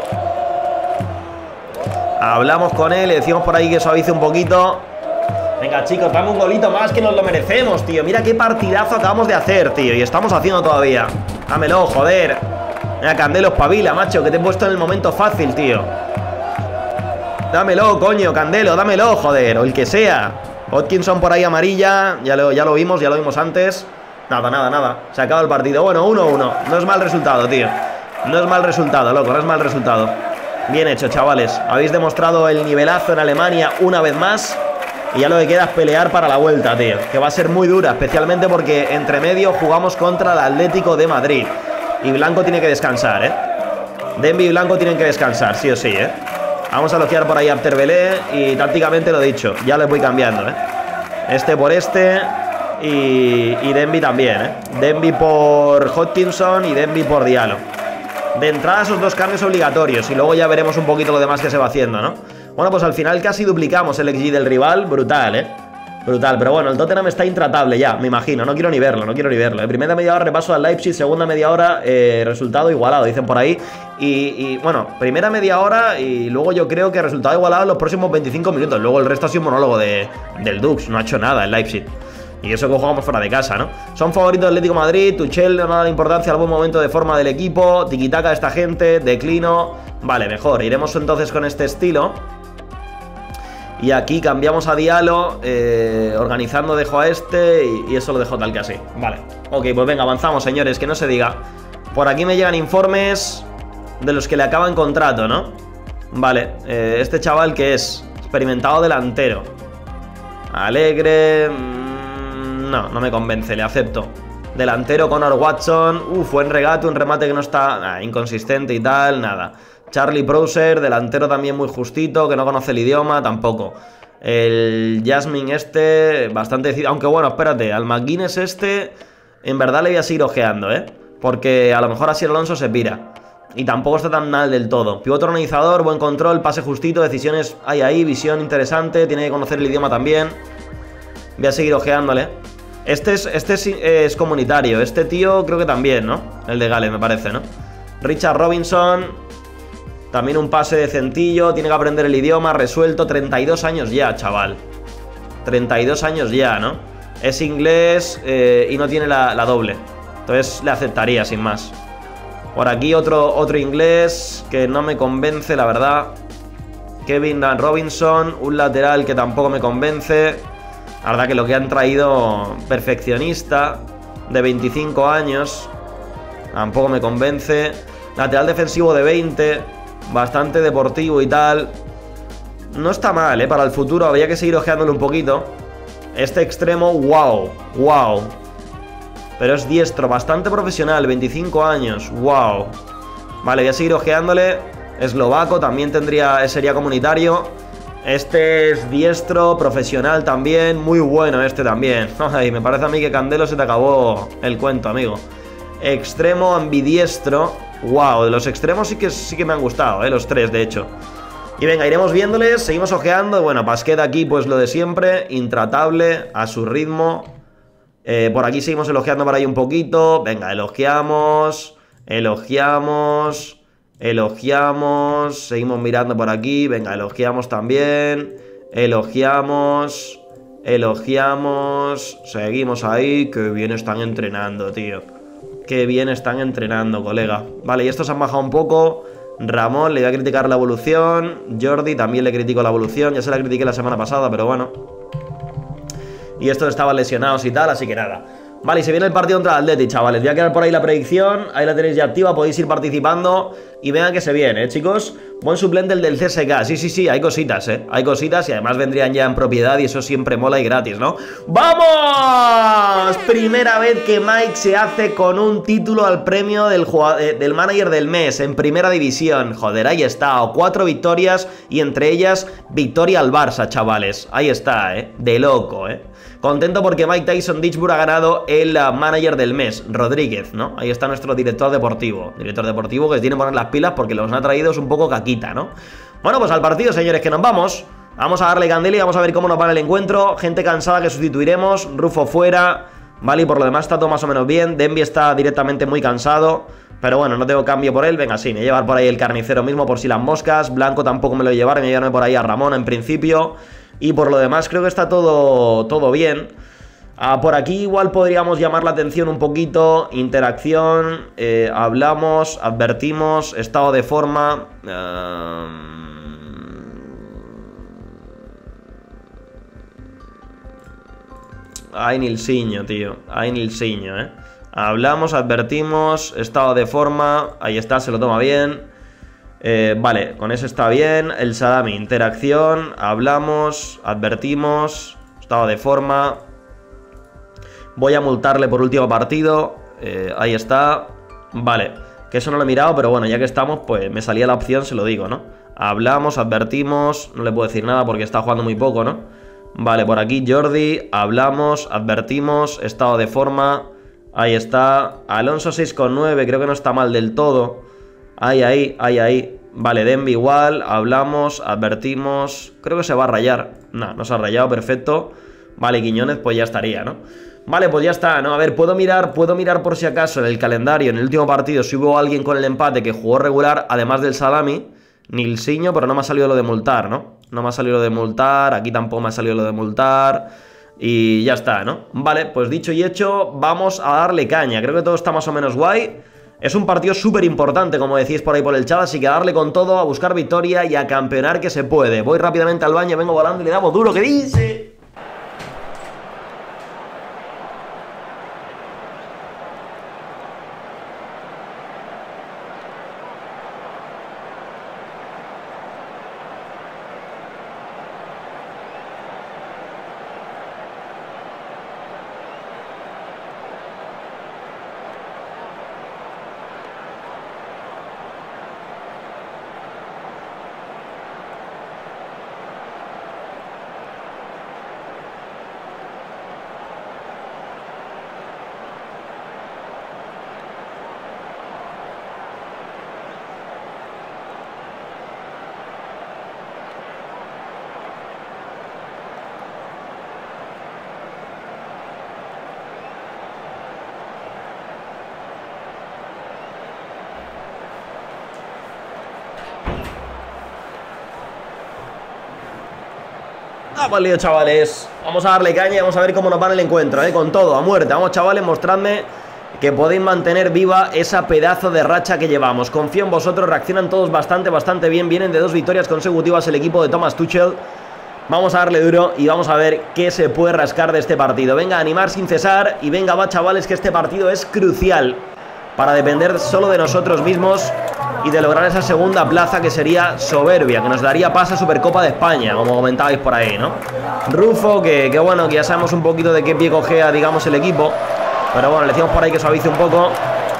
Hablamos con él, le decimos por ahí que suavice un poquito. Venga, chicos, dame un golito más, que nos lo merecemos, tío. Mira qué partidazo acabamos de hacer, tío. Y estamos haciendo todavía. Dámelo, joder. Venga, Candelo, espabila, macho, que te he puesto en el momento fácil, tío. Dámelo, coño, Candelo, dámelo, joder. O el que sea. Hodgkinson por ahí amarilla. Ya lo, ya lo vimos, ya lo vimos antes. Nada, nada, nada. Se acaba el partido. Bueno, uno uno. No es mal resultado, tío. No es mal resultado, loco, no es mal resultado. Bien hecho, chavales. Habéis demostrado el nivelazo en Alemania una vez más. Y ya lo que queda es pelear para la vuelta, tío. Que va a ser muy dura, especialmente porque entre medio jugamos contra el Atlético de Madrid. Y Blanco tiene que descansar, ¿eh? Denby y Blanco tienen que descansar, sí o sí, ¿eh? Vamos a elogiar por ahí a Abterbelé. Y tácticamente lo he dicho, ya les voy cambiando, ¿eh? Este por este. Y, y Denby también, ¿eh? Denby por Hodgkinson y Denby por Diallo. De entrada esos dos cambios obligatorios. Y luego ya veremos un poquito lo demás que se va haciendo, ¿no? Bueno, pues al final casi duplicamos el X G del rival. Brutal, ¿eh? Brutal, pero bueno, el Tottenham está intratable ya, me imagino. No quiero ni verlo, no quiero ni verlo. ¿eh? Primera media hora repaso al Leipzig, segunda media hora eh, resultado igualado, dicen por ahí. Y, y bueno, primera media hora y luego yo creo que resultado igualado en los próximos veinticinco minutos. Luego el resto ha sido un monólogo de, del Dux, no ha hecho nada el Leipzig. Y eso que jugamos fuera de casa, ¿no? Son favoritos del Atlético de Madrid. Tuchel no da la importancia al buen momento de forma del equipo. Tiquitaca de esta gente, declino. Vale, mejor, iremos entonces con este estilo. Y aquí cambiamos a Diallo, eh, organizando dejo a este y, y eso lo dejo tal que así. Vale, ok, pues venga, avanzamos, señores, que no se diga. Por aquí me llegan informes de los que le acaban contrato, ¿no? Vale, eh, este chaval que es experimentado delantero. Alegre... No, no me convence, le acepto. Delantero, Connor Watson. Uf, buen regate, un remate que no está... Nah, inconsistente y tal, nada. Charlie Prouser, delantero también muy justito, que no conoce el idioma, tampoco. El Jasmine este, bastante decidido. Aunque bueno, espérate, al McGuinness este, en verdad le voy a seguir ojeando, ¿eh? Porque a lo mejor así Alonso se pira. Y tampoco está tan mal del todo. Pivote organizador, buen control, pase justito, decisiones hay ahí, visión interesante, tiene que conocer el idioma también. Voy a seguir ojeándole. Este es, este es, es comunitario, este tío creo que también, ¿no? El de Gales, me parece, ¿no? Richard Robinson, también un pase decentillo, tiene que aprender el idioma, resuelto, treinta y dos años ya, chaval. treinta y dos años ya, ¿no? Es inglés eh, y no tiene la, la doble. Entonces le aceptaría, sin más. Por aquí otro, otro inglés que no me convence, la verdad. Kevin Dan Robinson, un lateral que tampoco me convence. La verdad que lo que han traído, perfeccionista, de veinticinco años, tampoco me convence. Lateral defensivo de veinte, bastante deportivo y tal. No está mal, ¿eh? Para el futuro habría que seguir ojeándolo un poquito. Este extremo, wow, wow. pero es diestro, bastante profesional, veinticinco años, wow. Vale, voy a seguir ojeándole. Eslovaco, también tendría, sería comunitario. Este es diestro, profesional también, muy bueno este también. Ay, me parece a mí que Candelo se te acabó el cuento, amigo. Extremo, ambidiestro. Wow, de los extremos sí que, sí que me han gustado, eh, los tres de hecho. Y venga, iremos viéndoles, seguimos ojeando. Bueno, Pasquet aquí pues lo de siempre, intratable, a su ritmo. eh, Por aquí seguimos elogiando por ahí un poquito. Venga, elogiamos, elogiamos, elogiamos, seguimos mirando por aquí. Venga, elogiamos también, elogiamos, elogiamos, seguimos ahí. Qué bien están entrenando, tío. Qué bien están entrenando, colega. Vale, y estos han bajado un poco. Ramón, le voy a criticar la evolución. Jordi, también le critico la evolución. Ya se la critiqué la semana pasada, pero bueno. Y estos estaban lesionados y tal, así que nada. Vale, y se viene el partido contra el Atleti, chavales. Voy a quedar por ahí la predicción. Ahí la tenéis ya activa, podéis ir participando. Y venga que se viene, ¿eh, chicos? Buen suplente el del C S K. Sí, sí, sí, hay cositas, ¿eh? Hay cositas y además vendrían ya en propiedad y eso siempre mola y gratis, ¿no? ¡Vamos! Primera vez que Mike se hace con un título al premio del, jugador, del manager del mes en primera división. Joder, ahí está. Cuatro victorias y entre ellas victoria al Barça, chavales. Ahí está, ¿eh? De loco, ¿eh? Contento porque Mike Tyson Ditchburg ha ganado el uh, manager del mes, Rodríguez, ¿no? Ahí está nuestro director deportivo. Director deportivo que se tiene que poner las pilas porque los ha traído es un poco caquita, ¿no? Bueno, pues al partido, señores, que nos vamos. Vamos a darle candela y vamos a ver cómo nos va el encuentro. Gente cansada que sustituiremos. Rufo fuera. Vale, y por lo demás está todo más o menos bien. Denby está directamente muy cansado. Pero bueno, no tengo cambio por él. Venga, sí, me voy a llevar por ahí el carnicero mismo por si las moscas. Blanco tampoco me lo voy a llevar. Me voy a llevarme por ahí a Ramón en principio. Y por lo demás creo que está todo, todo bien. Ah, por aquí igual podríamos llamar la atención un poquito. Interacción, eh, hablamos, advertimos, estado de forma. Uh... Ay, Nilsinho, tío. Ay, Nilsinho, eh. Hablamos, advertimos, estado de forma. Ahí está, se lo toma bien. Eh, vale, con ese está bien. El Sadami, interacción, hablamos, advertimos, estado de forma. Voy a multarle por último partido. eh, Ahí está. Vale, que eso no lo he mirado, pero bueno, ya que estamos, pues me salía la opción, se lo digo, ¿no? Hablamos, advertimos. No le puedo decir nada porque está jugando muy poco, ¿no? Vale, por aquí Jordi, hablamos, advertimos, estado de forma. Ahí está. Alonso seis coma nueve, creo que no está mal del todo. Ahí, ahí, ahí, ahí. Vale, Denby igual, hablamos, advertimos. Creo que se va a rayar. No, no se ha rayado, perfecto. Vale, Quiñones, pues ya estaría, ¿no? Vale, pues ya está, ¿no? A ver, puedo mirar, puedo mirar por si acaso en el calendario, en el último partido, si hubo alguien con el empate que jugó regular, además del Salami, Nilsinho, pero no me ha salido lo de multar, ¿no? No me ha salido lo de multar, aquí tampoco me ha salido lo de multar. Y ya está, ¿no? Vale, pues dicho y hecho, vamos a darle caña. Creo que todo está más o menos guay. Es un partido súper importante, como decís por ahí por el chat, así que a darle con todo, a buscar victoria y a campeonar que se puede. Voy rápidamente al baño, vengo volando y le damos duro, ¿qué dice? Vamos, lío, chavales. Vamos a darle caña y vamos a ver cómo nos va en el encuentro, ¿eh? Con todo, a muerte. Vamos, chavales, mostradme que podéis mantener viva esa pedazo de racha que llevamos. Confío en vosotros, reaccionan todos bastante, bastante bien. Vienen de dos victorias consecutivas el equipo de Thomas Tuchel. Vamos a darle duro y vamos a ver qué se puede rascar de este partido. Venga, a animar sin cesar y venga, va, chavales, que este partido es crucial para depender solo de nosotros mismos y de lograr esa segunda plaza que sería soberbia, que nos daría paso a Supercopa de España, como comentabais por ahí, ¿no? Rufo, que, que bueno, que ya sabemos un poquito de qué pie cojea, digamos, el equipo. Pero bueno, le decimos por ahí que suavice un poco.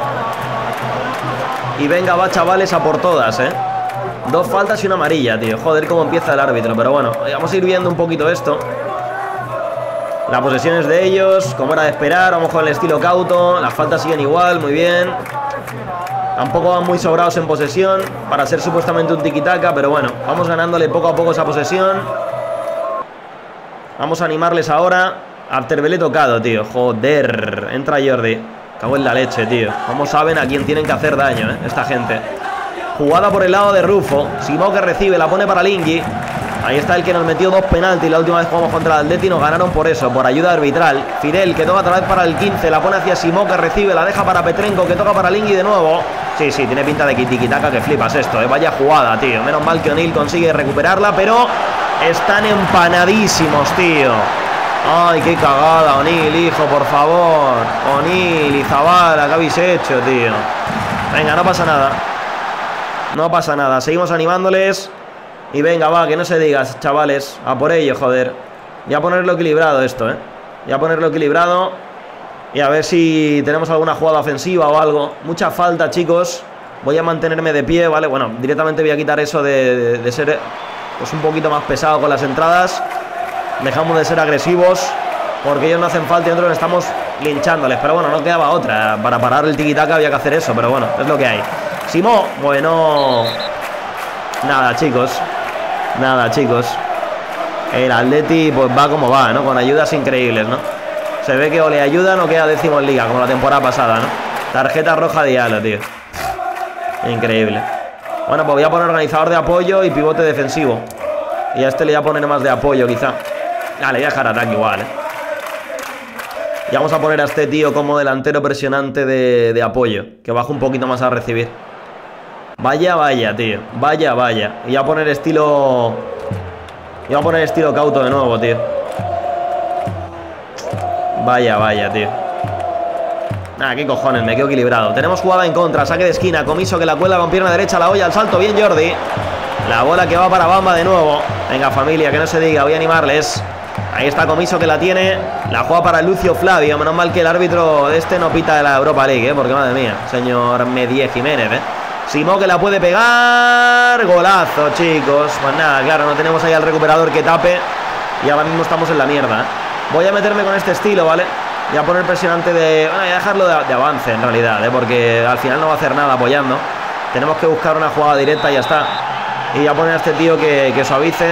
Y venga, va, chavales, a por todas, ¿eh? Dos faltas y una amarilla, tío. Joder, cómo empieza el árbitro. Pero bueno, vamos a ir viendo un poquito esto. La posesión es de ellos, como era de esperar. Vamos con el estilo cauto. Las faltas siguen igual, muy bien. Tampoco van muy sobrados en posesión para ser supuestamente un tiki-taka, pero bueno, vamos ganándole poco a poco esa posesión. Vamos a animarles ahora. Arterbelé tocado, tío. Joder, entra Jordi. Cago en la leche, tío. Cómo saben a quién tienen que hacer daño, ¿eh? Esta gente. Jugada por el lado de Rufo. Simó que recibe, la pone para Lingui. Ahí está el que nos metió dos penaltis la última vez jugamos contra el Atleti y nos ganaron por eso, por ayuda arbitral. Fidel que toca otra vez para el quince, la pone hacia Simó que recibe, la deja para Petrenko que toca para Lingui de nuevo. Sí, sí, tiene pinta de tiki-taka que flipas esto, ¿eh? Vaya jugada, tío. Menos mal que O'Neill consigue recuperarla, pero están empanadísimos, tío. Ay, qué cagada, O'Neill, hijo, por favor. O'Neill y Zabala, ¿qué habéis hecho, tío? Venga, no pasa nada. No pasa nada, seguimos animándoles. Y venga, va, que no se digas, chavales. A por ello, joder. Y a ponerlo equilibrado esto, ¿eh? Y a ponerlo equilibrado. Y a ver si tenemos alguna jugada ofensiva o algo. Mucha falta, chicos. Voy a mantenerme de pie, ¿vale? Bueno, directamente voy a quitar eso de, de, de ser pues un poquito más pesado con las entradas. Dejamos de ser agresivos porque ellos no hacen falta y nosotros estamos linchándoles. Pero bueno, no quedaba otra. Para parar el tiki-taka había que hacer eso, pero bueno, es lo que hay. Simó, bueno... Nada, chicos. Nada, chicos. El Atleti pues va como va, ¿no? Con ayudas increíbles, ¿no? Se ve que o le ayudan o queda décimo en liga, como la temporada pasada, ¿no? Tarjeta roja de Diallo, tío. Increíble. Bueno, pues voy a poner organizador de apoyo y pivote defensivo. Y a este le voy a poner más de apoyo, quizá. Ah, le voy a dejar ataque igual, ¿eh? Y vamos a poner a este tío como delantero presionante de, de apoyo, que baja un poquito más a recibir. Vaya, vaya, tío. Vaya, vaya. Y voy a poner estilo... Y voy a poner estilo cauto de nuevo, tío. Vaya, vaya, tío. Nada, qué cojones, me quedo equilibrado. Tenemos jugada en contra, saque de esquina. Comiso que la cuelga con pierna derecha, la olla al salto. Bien, Jordi. La bola que va para Bamba de nuevo. Venga, familia, que no se diga, voy a animarles. Ahí está Comiso que la tiene. La juega para Lucio Flavio. Menos mal que el árbitro de este no pita de la Europa League, ¿eh? Porque madre mía, señor Medie Jiménez, ¿eh? Simó que la puede pegar. Golazo, chicos. Pues nada, claro, no tenemos ahí al recuperador que tape. Y ahora mismo estamos en la mierda, ¿eh? Voy a meterme con este estilo, ¿vale? Voy a poner presionante de... Bueno, voy a dejarlo de, de avance, en realidad, ¿eh? Porque al final no va a hacer nada apoyando. Tenemos que buscar una jugada directa y ya está. Y voy a poner a este tío que, que suavice.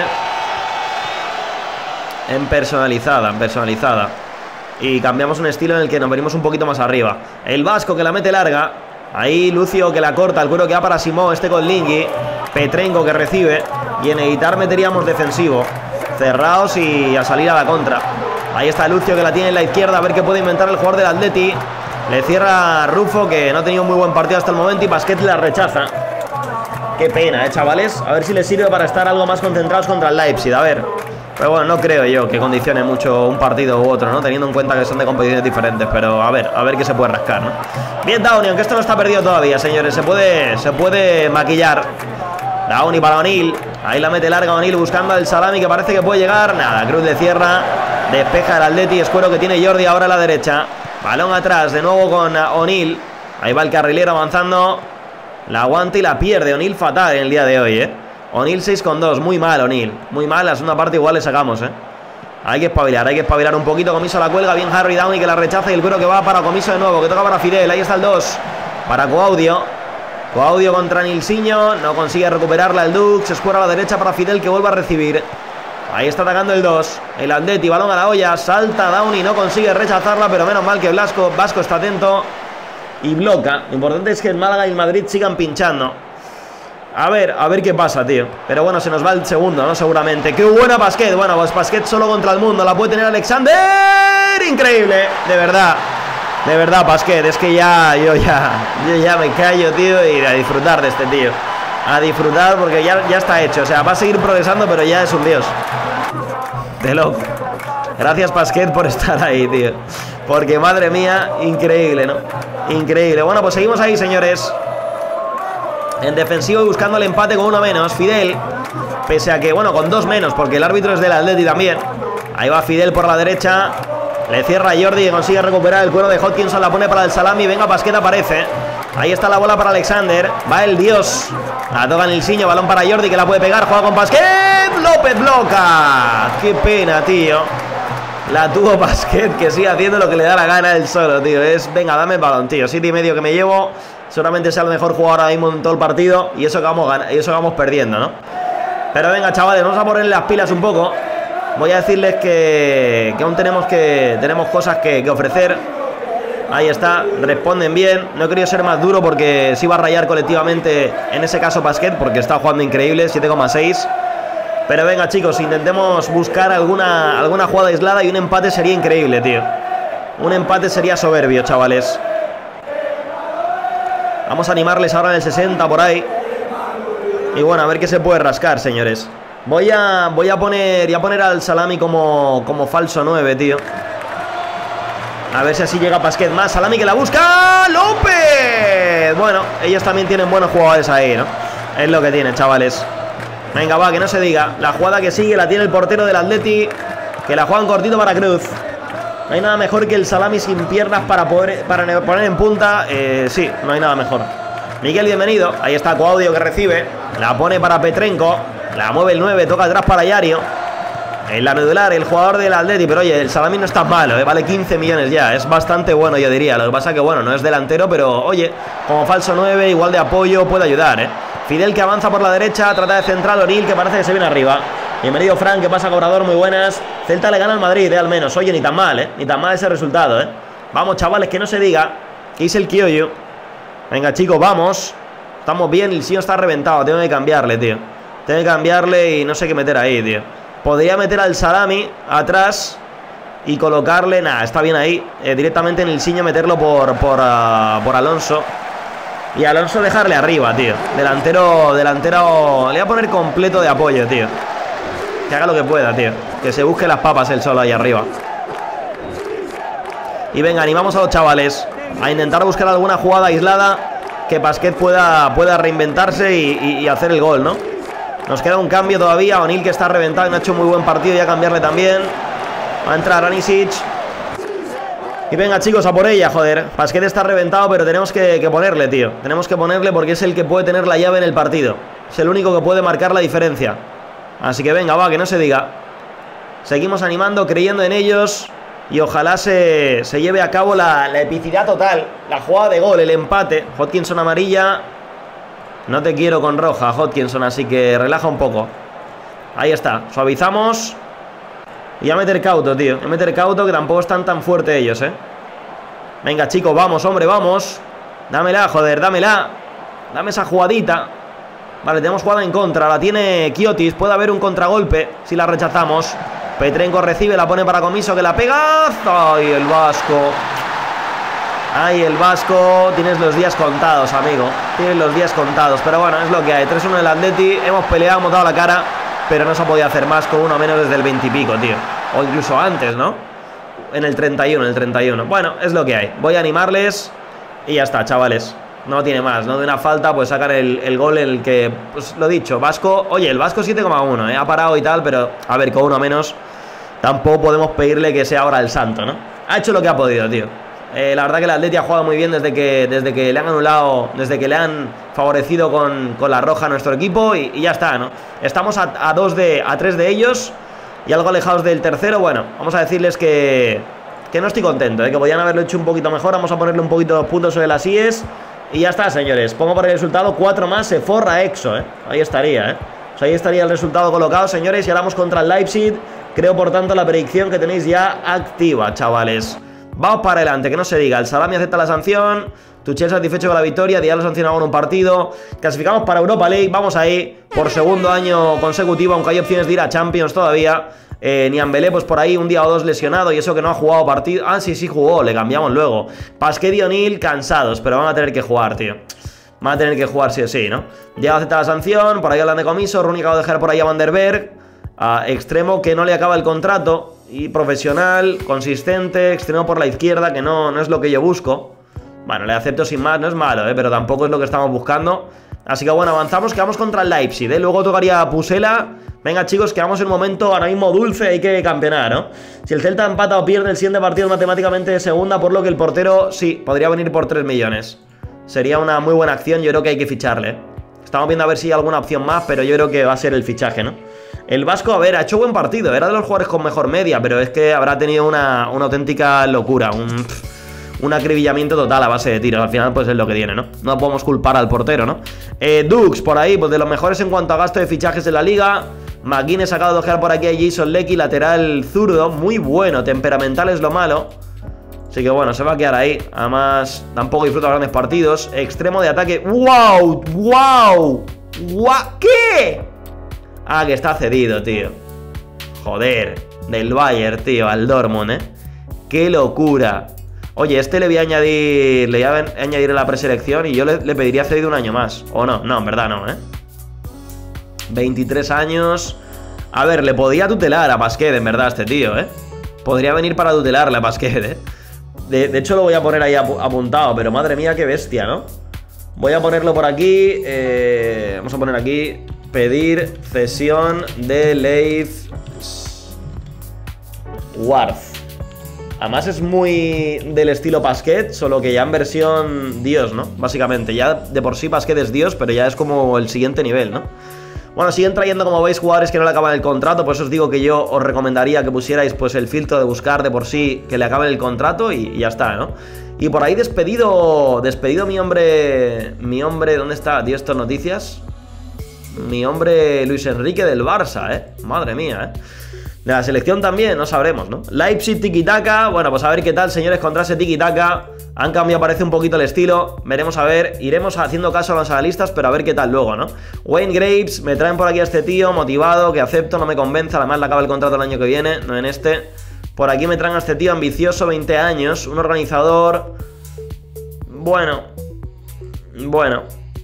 En personalizada, en personalizada. Y cambiamos un estilo en el que nos venimos un poquito más arriba. El vasco que la mete larga. Ahí Lucio que la corta, el cuero que va para Simó, este con Lingui. Petrenko que recibe. Y en editar meteríamos defensivo. Cerrados y a salir a la contra. Ahí está Lucio que la tiene en la izquierda. A ver qué puede inventar el jugador del Atleti. Le cierra Rufo, que no ha tenido un muy buen partido hasta el momento. Y Pasquet la rechaza. Qué pena, eh, chavales. A ver si les sirve para estar algo más concentrados contra el Leipzig. A ver. Pero bueno, no creo yo que condicione mucho un partido u otro, ¿no? Teniendo en cuenta que son de competiciones diferentes. Pero a ver, a ver qué se puede rascar, ¿no? Bien, Downey, aunque esto no está perdido todavía, señores. Se puede, se puede maquillar. Downey para O'Neill. Ahí la mete larga O'Neill buscando al Salami que parece que puede llegar. Nada, Cruz de cierra. Despeja el Atleti. Escuero que tiene Jordi ahora a la derecha. Balón atrás, de nuevo con O'Neill. Ahí va el carrilero avanzando. La aguanta y la pierde. O'Neill fatal en el día de hoy, ¿eh? O'Neill seis con dos, muy mal O'Neill. Muy mal, la segunda parte igual le sacamos, ¿eh? Hay que espabilar, hay que espabilar un poquito. Comiso la cuelga, bien Harry Downey que la rechaza. Y el cuero que va para Comiso de nuevo, que toca para Fidel. Ahí está el dos, para Coaudio. Coaudio contra Nilsinho, no consigue recuperarla el Dux. Escuera a la derecha para Fidel que vuelve a recibir. Ahí está atacando el dos. El Atleti, balón a la olla. Salta Downey, no consigue rechazarla. Pero menos mal que Blasco, Vasco está atento y bloca. Lo importante es que el Málaga y el Madrid sigan pinchando. A ver, a ver qué pasa, tío. Pero bueno, se nos va el segundo, ¿no? Seguramente. ¡Qué buena Pasquet! Bueno, pues Pasquet solo contra el mundo. La puede tener Alexander. ¡Increíble! De verdad. De verdad, Pasquet. Es que ya, yo ya, yo ya me callo, tío. Y a disfrutar de este tío. A disfrutar porque ya, ya está hecho. O sea, va a seguir progresando, pero ya es un dios. De loco. Gracias, Pasquet, por estar ahí, tío. Porque, madre mía, increíble, ¿no? Increíble. Bueno, pues seguimos ahí, señores. En defensivo y buscando el empate con uno menos. Fidel, pese a que, bueno, con dos menos, porque el árbitro es del Atleti también. Ahí va Fidel por la derecha. Le cierra Jordi y consigue recuperar el cuero de Hodgkinson. La pone para el Salami. Venga, Pasquet aparece. Ahí está la bola para Alexander. Va el dios. La toca Nilsinho. Balón para Jordi que la puede pegar. Juega con Pasquet. López bloca. Qué pena, tío. La tuvo Pasquet, que sigue haciendo lo que le da la gana él solo, tío. Es, venga, dame el balón, tío. Siete y medio que me llevo. Seguramente sea el mejor jugador ahora mismo en todo el partido. Y eso que vamos, y eso que vamos perdiendo, ¿no? Pero venga, chavales, vamos a ponerle las pilas un poco. Voy a decirles que, que aún tenemos que tenemos cosas que, que ofrecer. Ahí está, responden bien. No he querido ser más duro porque se iba a rayar colectivamente, en ese caso Pasquet, porque está jugando increíble, siete coma seis. Pero venga, chicos, intentemos buscar alguna, alguna jugada aislada y un empate sería increíble, tío. Un empate sería soberbio, chavales. Vamos a animarles ahora en el sesenta por ahí. Y bueno, a ver qué se puede rascar, señores. Voy a, voy a poner, voy a poner al Salami como, como falso nueve, tío. A ver si así llega Pasquet más. Salami que la busca. ¡López! Bueno, ellos también tienen buenos jugadores ahí, ¿no? Es lo que tienen, chavales. Venga, va, que no se diga. La jugada que sigue la tiene el portero del Atleti, que la juegan cortito para Cruz. No hay nada mejor que el Salami sin piernas para poder para poner en punta. Eh, sí, no hay nada mejor. Miguel, bienvenido. Ahí está Claudio que recibe. La pone para Petrenko. La mueve el nueve, toca atrás para Yario. En la medular, el jugador del Atleti. Pero oye, el Salami no está malo, ¿eh? Vale quince millones ya. Es bastante bueno, yo diría. Lo que pasa que, bueno, no es delantero, pero oye, como falso nueve, igual de apoyo, puede ayudar, ¿eh? Fidel que avanza por la derecha, trata de central. O'Neill que parece que se viene arriba. Bienvenido Frank, que pasa cobrador, muy buenas. Celta le gana al Madrid, ¿eh? Al menos. Oye, ni tan mal, ¿eh? Ni tan mal ese resultado, ¿eh? Vamos, chavales, que no se diga que hice el Kyoyu. Venga, chicos, vamos. Estamos bien, el Sion está reventado. Tengo que cambiarle, tío. Tengo que cambiarle y no sé qué meter ahí, tío. Podría meter al Salami atrás y colocarle, nada, está bien ahí, eh, directamente en el Siño meterlo por, por, uh, por Alonso. Y Alonso dejarle arriba, tío. Delantero, delantero. Le voy a poner completo de apoyo, tío. Que haga lo que pueda, tío. Que se busque las papas él solo ahí arriba. Y venga, animamos a los chavales a intentar buscar alguna jugada aislada que Pasquet pueda, pueda reinventarse y, y, y hacer el gol, ¿no? Nos queda un cambio todavía. O'Neill que está reventado y no ha hecho muy buen partido. Y a cambiarle también. Va a entrar Anisic. Y venga, chicos, a por ella, joder. Pasquet está reventado, pero tenemos que, que ponerle, tío. Tenemos que ponerle porque es el que puede tener la llave en el partido. Es el único que puede marcar la diferencia. Así que venga, va, que no se diga. Seguimos animando, creyendo en ellos. Y ojalá se, se lleve a cabo la, la epicidad total. La jugada de gol, el empate. Hodgkinson amarilla. No te quiero con roja, Hodgkinson, así que relaja un poco. Ahí está, suavizamos. Y a meter cauto, tío. A meter cauto, que tampoco están tan fuertes ellos, eh. Venga, chicos, vamos, hombre, vamos. Dámela, joder, dámela. Dame esa jugadita. Vale, tenemos jugada en contra. La tiene Kiotis, puede haber un contragolpe si la rechazamos. Petrenko recibe, la pone para Comiso, que la pega. ¡Ay, el vasco! ¡Ay, el vasco! Tienes los días contados, amigo. Tienes los días contados. Pero bueno, es lo que hay. tres uno del Atleti. Hemos peleado, hemos dado la cara, pero no se ha podido hacer más con uno menos desde el veinte y pico, tío. O incluso antes, ¿no? En el treinta y uno, en el treinta y uno. Bueno, es lo que hay. Voy a animarles y ya está, chavales. No tiene más, no de una falta, pues sacar el, el gol en el que, pues lo dicho, Vasco. Oye, el Vasco siete coma uno, ¿eh? Ha parado y tal, pero a ver, con uno menos tampoco podemos pedirle que sea ahora el santo, ¿no? Ha hecho lo que ha podido, tío. Eh, la verdad que el Atleti ha jugado muy bien desde que, desde que le han anulado, desde que le han favorecido con, con la roja a nuestro equipo y, y ya está, ¿no? Estamos a, a dos de, a tres de ellos y algo alejados del tercero. Bueno, vamos a decirles que, que no estoy contento, ¿eh? Que podían haberlo hecho un poquito mejor. Vamos a ponerle un poquito de puntos sobre las IES y ya está, señores. Pongo por el resultado cuatro más, se forra Exo, ¿eh? Ahí estaría, ¿eh? Pues ahí estaría el resultado colocado, señores. Y ahora vamos contra el Leipzig. Creo, por tanto, la predicción que tenéis ya activa, chavales. Vamos para adelante, que no se diga. El Salami acepta la sanción. Tuchel satisfecho con la victoria. Diallo sancionado con un partido. Clasificamos para Europa League. Vamos ahí por segundo año consecutivo, aunque hay opciones de ir a Champions todavía. Eh, Niambelé, pues por ahí un día o dos lesionado. Y eso que no ha jugado partido. Ah, sí, sí jugó. Le cambiamos luego. Pasquet y O'Neill cansados, pero van a tener que jugar, tío. Van a tener que jugar sí o sí, ¿no? Diallo acepta la sanción. Por ahí hablan de Comiso. Rooney acaba de dejar por ahí a Van der Berg. A extremo que no le acaba el contrato. Y profesional, consistente, extremo por la izquierda, que no, no es lo que yo busco. Bueno, le acepto sin más, no es malo, ¿eh? Pero tampoco es lo que estamos buscando. Así que bueno, avanzamos, que vamos contra el Leipzig, ¿eh? Luego tocaría Pusela. Venga, chicos, que vamos en un momento ahora mismo dulce, hay que campeonar, ¿no? Si el Celta empata o pierde el siguiente partido matemáticamente de segunda, por lo que el portero, sí, podría venir por tres millones. Sería una muy buena acción, yo creo que hay que ficharle, ¿eh? Estamos viendo a ver si hay alguna opción más, pero yo creo que va a ser el fichaje, ¿no? El vasco, a ver, ha hecho buen partido, era de los jugadores con mejor media, pero es que habrá tenido una, una auténtica locura, un... Un acribillamiento total a base de tiros. Al final pues es lo que tiene, ¿no? No podemos culpar al portero, ¿no? Eh, Dux, por ahí, pues de los mejores en cuanto a gasto de fichajes en la liga. McGuinness acaba de ojear por aquí a Jason Lecky, lateral zurdo. Muy bueno, temperamental es lo malo. Así que bueno, se va a quedar ahí. Además, tampoco disfruta grandes partidos. Extremo de ataque. ¡Wow! ¡Wow! ¡Wow! ¿Qué? Ah, que está cedido, tío. Joder. Del Bayern, tío, al Dortmund, ¿eh? ¡Qué locura! Oye, este le voy a añadir. Le voy a añadir a la preselección y yo le, le pediría cedido un año más. ¿O no? No, en verdad no, ¿eh? veintitrés años. A ver, le podía tutelar a Pasquet, en verdad, este tío, ¿eh? Podría venir para tutelarle a Pasquet, ¿eh? De, de hecho, lo voy a poner ahí ap apuntado, pero madre mía, qué bestia, ¿no? Voy a ponerlo por aquí. Eh, vamos a poner aquí. Pedir cesión de Leif Warth. Además es muy del estilo Pasquet, solo que ya en versión Dios, ¿no? Básicamente, ya de por sí Pasquet es Dios, pero ya es como el siguiente nivel, ¿no? Bueno, siguen trayendo, como veis, jugadores que no le acaban el contrato. Por eso os digo que yo os recomendaría que pusierais pues el filtro de buscar de por sí que le acaben el contrato y, y ya está, ¿no? Y por ahí despedido, despedido mi hombre, mi hombre, ¿dónde está, tío, estas noticias? Mi hombre Luis Enrique del Barça, ¿eh? Madre mía, ¿eh? De la selección también, no sabremos, ¿no? Leipzig, tiki-taka. Bueno, pues a ver qué tal, señores, contra ese tiki-taka. Han cambiado, parece, un poquito el estilo. Veremos a ver. Iremos haciendo caso a los analistas, pero a ver qué tal luego, ¿no? Wayne Graves, me traen por aquí a este tío, motivado, que acepto, no me convence. Además, le acaba el contrato el año que viene, no en este. Por aquí me traen a este tío ambicioso, veinte años, un organizador. Bueno. Bueno.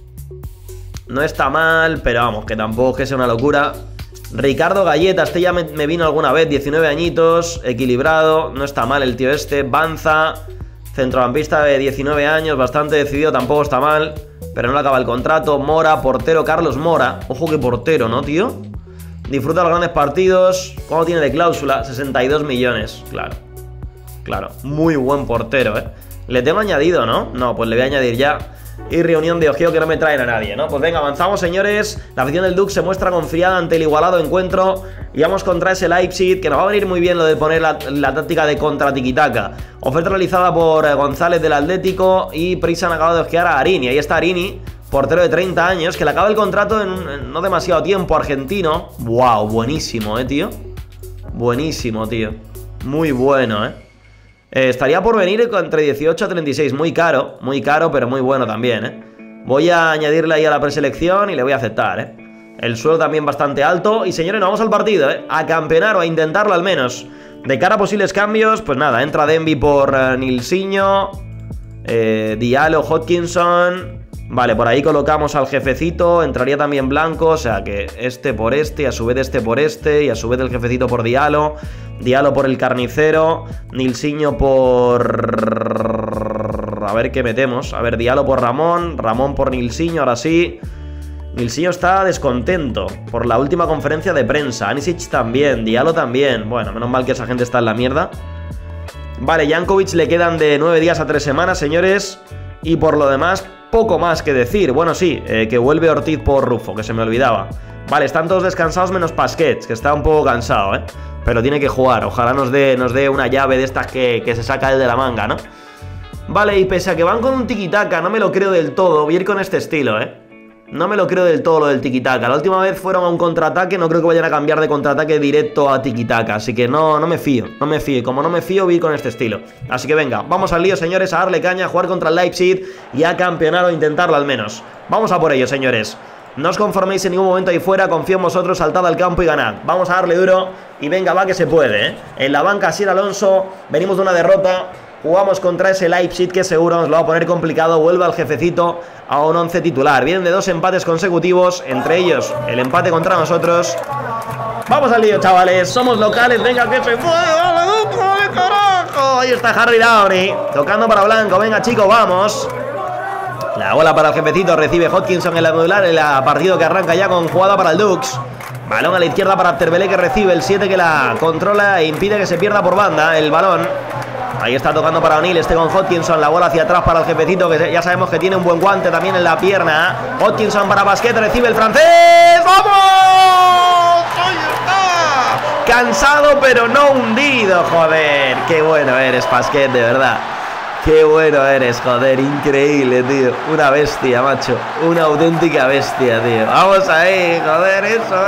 No está mal, pero vamos, que tampoco es que sea una locura. Ricardo Galleta, este ya me, me vino alguna vez, diecinueve añitos, equilibrado, no está mal el tío este. Banza, centrocampista de diecinueve años, bastante decidido, tampoco está mal, pero no le acaba el contrato. Mora, portero, Carlos Mora, ojo que portero, ¿no, tío? Disfruta los grandes partidos. ¿Cuánto tiene de cláusula? sesenta y dos millones, claro. Claro, muy buen portero, ¿eh? Le tengo añadido, ¿no? No, pues le voy a añadir ya. Y reunión de ojeo que no me traen a nadie, ¿no? Pues venga, avanzamos, señores. La afición del Dux se muestra confiada ante el igualado encuentro. Y vamos contra ese Leipzig, que nos va a venir muy bien lo de poner la, la táctica de contra tiquitaca. Oferta realizada por González del Atlético. Y Prisa han acabado de ojear a Arini. Ahí está Arini, portero de treinta años, que le acaba el contrato en, en no demasiado tiempo, argentino. Wow, buenísimo, eh, tío. Buenísimo, tío. Muy bueno, eh Eh, estaría por venir entre dieciocho a treinta y seis. Muy caro, muy caro, pero muy bueno también, ¿eh? Voy a añadirle ahí a la preselección y le voy a aceptar, ¿eh? El suelo también bastante alto. Y señores, nos vamos al partido, ¿eh? A campeonar o a intentarlo al menos. De cara a posibles cambios, pues nada, entra Denby por uh, Nilsinho, eh, Diallo, Hodgkinson. Vale, por ahí colocamos al jefecito. Entraría también Blanco, o sea que este por este, y a su vez este por este, y a su vez el jefecito por Diallo. Diallo por el carnicero, Nilsinho por... A ver qué metemos. A ver, Diallo por Ramón, Ramón por Nilsinho, ahora sí. Nilsinho está descontento por la última conferencia de prensa. Anisic también, Diallo también. Bueno, menos mal que esa gente está en la mierda. Vale, Jankovic le quedan de nueve días a tres semanas, señores. Y por lo demás, poco más que decir. Bueno, sí, eh, que vuelve Ortiz por Rufo, que se me olvidaba. Vale, están todos descansados menos Pasquet, que está un poco cansado, ¿eh? Pero tiene que jugar, ojalá nos dé, nos dé una llave de estas que, que se saca él de la manga, ¿no? Vale, y pese a que van con un tiki-taka, no me lo creo del todo. Voy a ir con este estilo, ¿eh? No me lo creo del todo lo del tiki-taka. La última vez fueron a un contraataque, no creo que vayan a cambiar de contraataque directo a tiki-taka. Así que no, no me fío, no me fío. Y como no me fío, voy a ir con este estilo. Así que venga, vamos al lío, señores, a darle caña, a jugar contra el Leipzig y a campeonar o intentarlo al menos. Vamos a por ello, señores. No os conforméis en ningún momento ahí fuera, confío en vosotros, saltad al campo y ganad. Vamos a darle duro y venga, va que se puede, ¿eh? En la banca, Asier Alonso, venimos de una derrota, jugamos contra ese Leipzig que seguro nos lo va a poner complicado, vuelve al jefecito a un once titular. Vienen de dos empates consecutivos, entre ellos el empate contra nosotros. Vamos al lío, chavales, somos locales, venga que se puede, dale, carajo. Ahí está Harry Downey, tocando para Blanco, venga chicos, vamos. La bola para el jefecito, recibe Hodgkinson en la medular, el partido que arranca ya con jugada para el Dux. Balón a la izquierda para Terbelé, que recibe el siete, que la controla e impide que se pierda por banda el balón. Ahí está tocando para O'Neal, este con Hodgkinson, la bola hacia atrás para el jefecito, que ya sabemos que tiene un buen guante también en la pierna. Hodgkinson para Pasquet, recibe el francés. ¡Vamos! ¡Ahí está! Cansado pero no hundido, joder. Qué bueno eres, Pasquet, de verdad. Qué bueno eres, joder, increíble, tío. Una bestia, macho. Una auténtica bestia, tío. Vamos ahí, joder, eso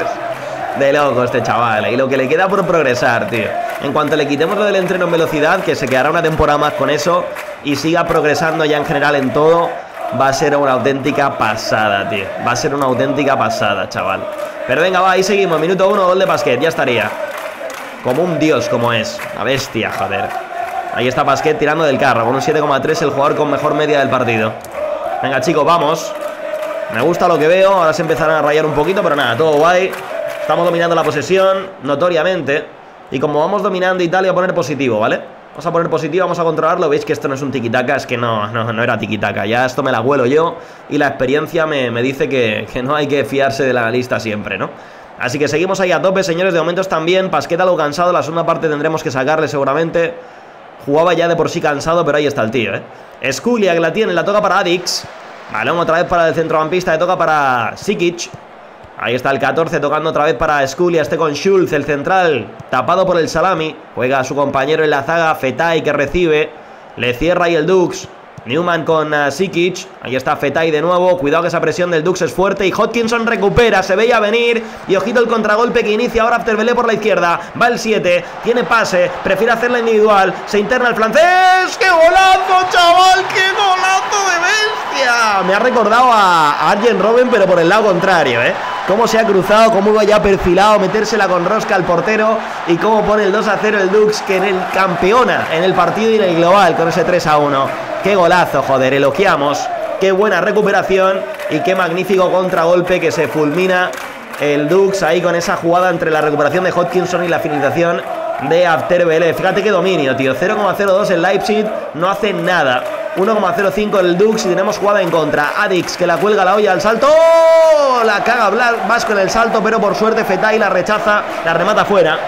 es. De loco este chaval. Y lo que le queda por progresar, tío. En cuanto le quitemos lo del entreno en velocidad, que se quedará una temporada más con eso, y siga progresando ya en general en todo, va a ser una auténtica pasada, tío. Va a ser una auténtica pasada, chaval. Pero venga, va, ahí seguimos. Minuto uno, gol de Pasquet, ya estaría. Como un dios, como es. Una bestia, joder. Ahí está Pasquet tirando del carro, con un siete coma tres, el jugador con mejor media del partido. Venga, chicos, vamos. Me gusta lo que veo, ahora se empezarán a rayar un poquito, pero nada, todo guay. Estamos dominando la posesión, notoriamente. Y como vamos dominando Italia, voy a poner positivo, ¿vale? Vamos a poner positivo, vamos a controlarlo. Veis que esto no es un tiquitaca, es que no, no, no era tiquitaca. Ya esto me la huelo yo y la experiencia me, me dice que, que no hay que fiarse del analista siempre, ¿no? Así que seguimos ahí a tope, señores. De momento están bien. Pasquet algo cansado, la segunda parte tendremos que sacarle seguramente. Jugaba ya de por sí cansado, pero ahí está el tío, ¿eh? Sculia, que la tiene, la toca para Adix. Balón otra vez para el centrocampista, le toca para Sikic. Ahí está el catorce, tocando otra vez para Sculia, este con Schulz, el central, tapado por el Salami. Juega a su compañero en la zaga, Fetai, que recibe. Le cierra ahí el Dux. Newman con uh, Sikic. Ahí está Fetai de nuevo. Cuidado que esa presión del Dux es fuerte. Y Hodgkinson recupera. Se veía venir. Y ojito el contragolpe que inicia ahora Terbelé por la izquierda. Va el siete. Tiene pase. Prefiere hacerla individual. Se interna el francés. ¡Qué golazo, chaval! ¡Qué golazo de bestia! Me ha recordado a, a Arjen Robben, pero por el lado contrario, ¿eh? Cómo se ha cruzado, cómo iba ya perfilado, metérsela con rosca al portero. Y cómo pone el dos a cero el Dux, que en el campeona en el partido y en el global con ese tres a uno. Qué golazo, joder, elogiamos. Qué buena recuperación y qué magnífico contragolpe que se fulmina el Dux ahí con esa jugada entre la recuperación de Hodgkinson y la finalización de Terbelé. Fíjate qué dominio, tío. cero coma cero dos el Leipzig, no hace nada. uno coma cero cinco el Dux y tenemos jugada en contra. Adix, que la cuelga la olla al salto. ¡Oh! La caga Vasco en el salto, pero por suerte Fetai la rechaza, la remata fuera.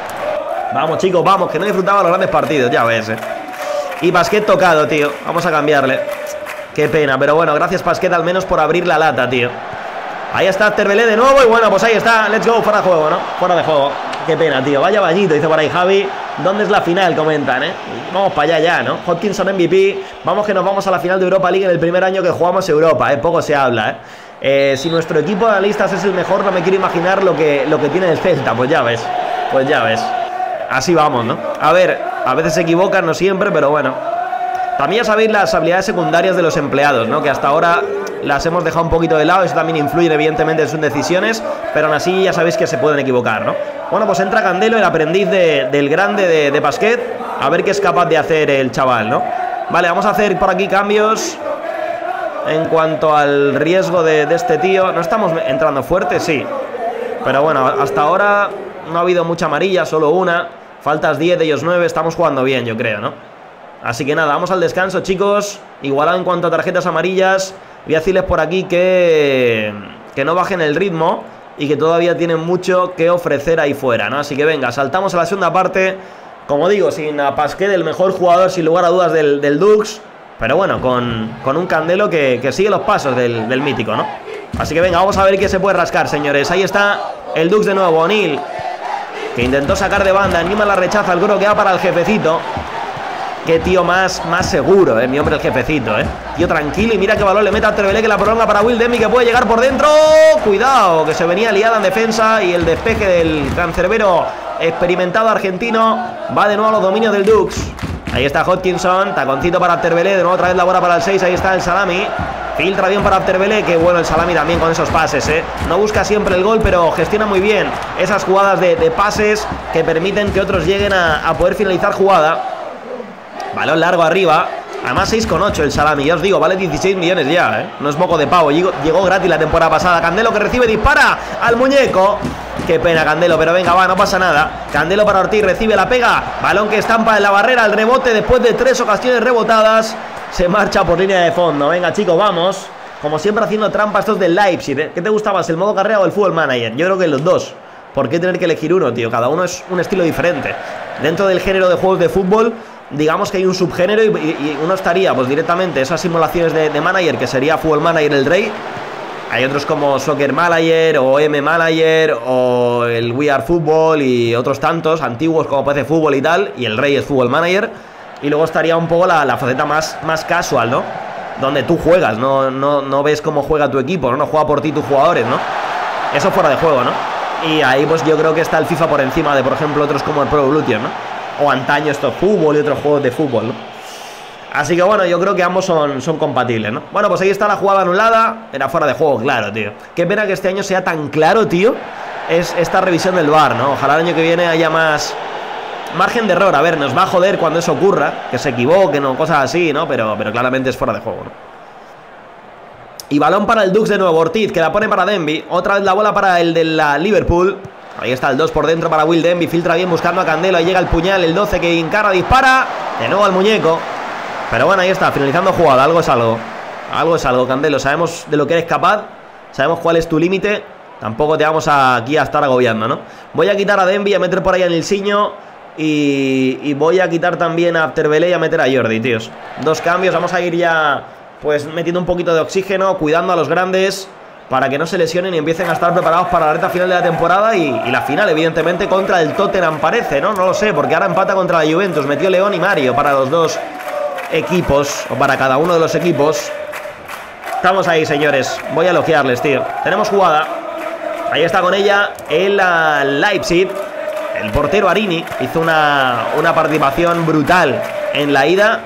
Vamos, chicos, vamos, que no disfrutaba los grandes partidos, ya ves, eh. Y Pasquet tocado, tío. Vamos a cambiarle. Qué pena, pero bueno, gracias Pasquet al menos por abrir la lata, tío. Ahí está Terbelé de nuevo y bueno, pues ahí está. Let's go, fuera de juego, ¿no? Fuera de juego. Qué pena, tío. Vaya bañito, dice por ahí Javi. ¿Dónde es la final? Comentan, ¿eh? Vamos para allá ya, ¿no? Hodgkinson M V P. Vamos que nos vamos a la final de Europa League en el primer año que jugamos Europa, ¿eh? Poco se habla, ¿eh? Eh, si nuestro equipo de analistas es el mejor, no me quiero imaginar lo que, lo que tiene el Celta. Pues ya ves. Pues ya ves. Así vamos, ¿no? A ver, a veces se equivocan, no siempre, pero bueno. También ya sabéis las habilidades secundarias de los empleados, ¿no? Que hasta ahora las hemos dejado un poquito de lado. Eso también influye evidentemente en sus decisiones, pero aún así ya sabéis que se pueden equivocar, ¿no? Bueno, pues entra Candelo, el aprendiz de, del grande de, de Pasquet. A ver qué es capaz de hacer el chaval, ¿no? Vale, vamos a hacer por aquí cambios. En cuanto al riesgo de, de este tío, ¿no estamos entrando fuerte? Sí. Pero bueno, hasta ahora no ha habido mucha amarilla, solo una. Faltas diez, de ellos nueve, estamos jugando bien, yo creo, ¿no? Así que nada, vamos al descanso, chicos. Igualado en cuanto a tarjetas amarillas. Voy a decirles por aquí que, que no bajen el ritmo y que todavía tienen mucho que ofrecer ahí fuera, ¿no? Así que venga, saltamos a la segunda parte. Como digo, sin a Pasquet, el mejor jugador sin lugar a dudas del, del Dux. Pero bueno, con, con un Candelo que, que sigue los pasos del, del mítico, ¿no? Así que venga, vamos a ver qué se puede rascar, señores. Ahí está el Dux de nuevo, O'Neal, que intentó sacar de banda. Newman la rechaza, el creo que va para el jefecito. Qué tío más, más seguro, eh, mi hombre el jefecito, eh. Tío tranquilo y mira qué balón le mete a Terbelé, que la prolonga para Will Demi, que puede llegar por dentro. Cuidado, que se venía liada en defensa y el despeje del cancerbero experimentado argentino va de nuevo a los dominios del Dux. Ahí está Hodgkinson, taconcito para Terbelé, de nuevo otra vez la bola para el seis, ahí está el Salami. Filtra bien para Terbelé, que bueno el Salami también con esos pases, eh. No busca siempre el gol, pero gestiona muy bien esas jugadas de, de pases que permiten que otros lleguen a, a poder finalizar jugada. Balón largo arriba. Además seis coma ocho el Salami, ya os digo, vale dieciséis millones ya, ¿eh? No es moco de pavo, llegó, llegó gratis la temporada pasada. Candelo que recibe, dispara al muñeco. Qué pena Candelo, pero venga, va, no pasa nada. Candelo para Ortiz, recibe la pega. Balón que estampa en la barrera, el rebote después de tres ocasiones rebotadas. se marcha por línea de fondo. Venga, chicos, vamos. Como siempre haciendo trampa estos del Leipzig, ¿eh? ¿Qué te gusta más, el modo carrera o el Football Manager? Yo creo que los dos. ¿Por qué tener que elegir uno, tío? Cada uno es un estilo diferente. Dentro del género de juegos de fútbol, digamos que hay un subgénero y, y, y uno estaría, pues directamente, esas simulaciones de, de Manager, que sería Football Manager el rey. Hay otros como Soccer Manager o M Manager o el We Are Football y otros tantos antiguos como P C Fútbol y tal, y el rey es Football Manager. Y luego estaría un poco la, la faceta más, más casual, ¿no? Donde tú juegas, no, no, no ves cómo juega tu equipo, ¿no? No juega por ti tus jugadores, ¿no? Eso fuera de juego, ¿no? Y ahí pues yo creo que está el FIFA por encima de, por ejemplo, otros como el Pro Evolution, ¿no? O antaño estos fútbol y otros juegos de fútbol, ¿no? Así que bueno, yo creo que ambos son, son compatibles, ¿no? Bueno, pues ahí está la jugada anulada. Era fuera de juego, claro, tío. Qué pena que este año sea tan claro, tío. Es esta revisión del V A R, ¿no? Ojalá el año que viene haya más margen de error. A ver, nos va a joder cuando eso ocurra, que se equivoquen o cosas así, ¿no? Pero, pero claramente es fuera de juego, ¿no? Y balón para el Dux de nuevo, Ortiz, que la pone para Denby. Otra vez la bola para el de la Liverpool. Ahí está el dos por dentro para Will Denby. Filtra bien buscando a Candelo. Ahí llega el puñal, el doce que encara, dispara. De nuevo al muñeco. Pero bueno, ahí está, finalizando jugada. Algo es algo. Algo es algo, Candelo. Sabemos de lo que eres capaz. Sabemos cuál es tu límite. Tampoco te vamos a, aquí a estar agobiando, ¿no? Voy a quitar a Denby, a meter por ahí a Nilsinho. Y, y voy a quitar también a Abterbele y a meter a Jordi, tíos. Dos cambios. Vamos a ir ya, pues, metiendo un poquito de oxígeno, cuidando a los grandes, para que no se lesionen y empiecen a estar preparados para la recta final de la temporada. Y, y la final, evidentemente, contra el Tottenham, parece, ¿no? No lo sé, porque ahora empata contra la Juventus. Metió León y Mario para los dos equipos, o para cada uno de los equipos. Estamos ahí, señores. Voy a elogiarles, tío. Tenemos jugada. Ahí está con ella el uh, Leipzig. El portero Arini hizo una, una participación brutal en la ida.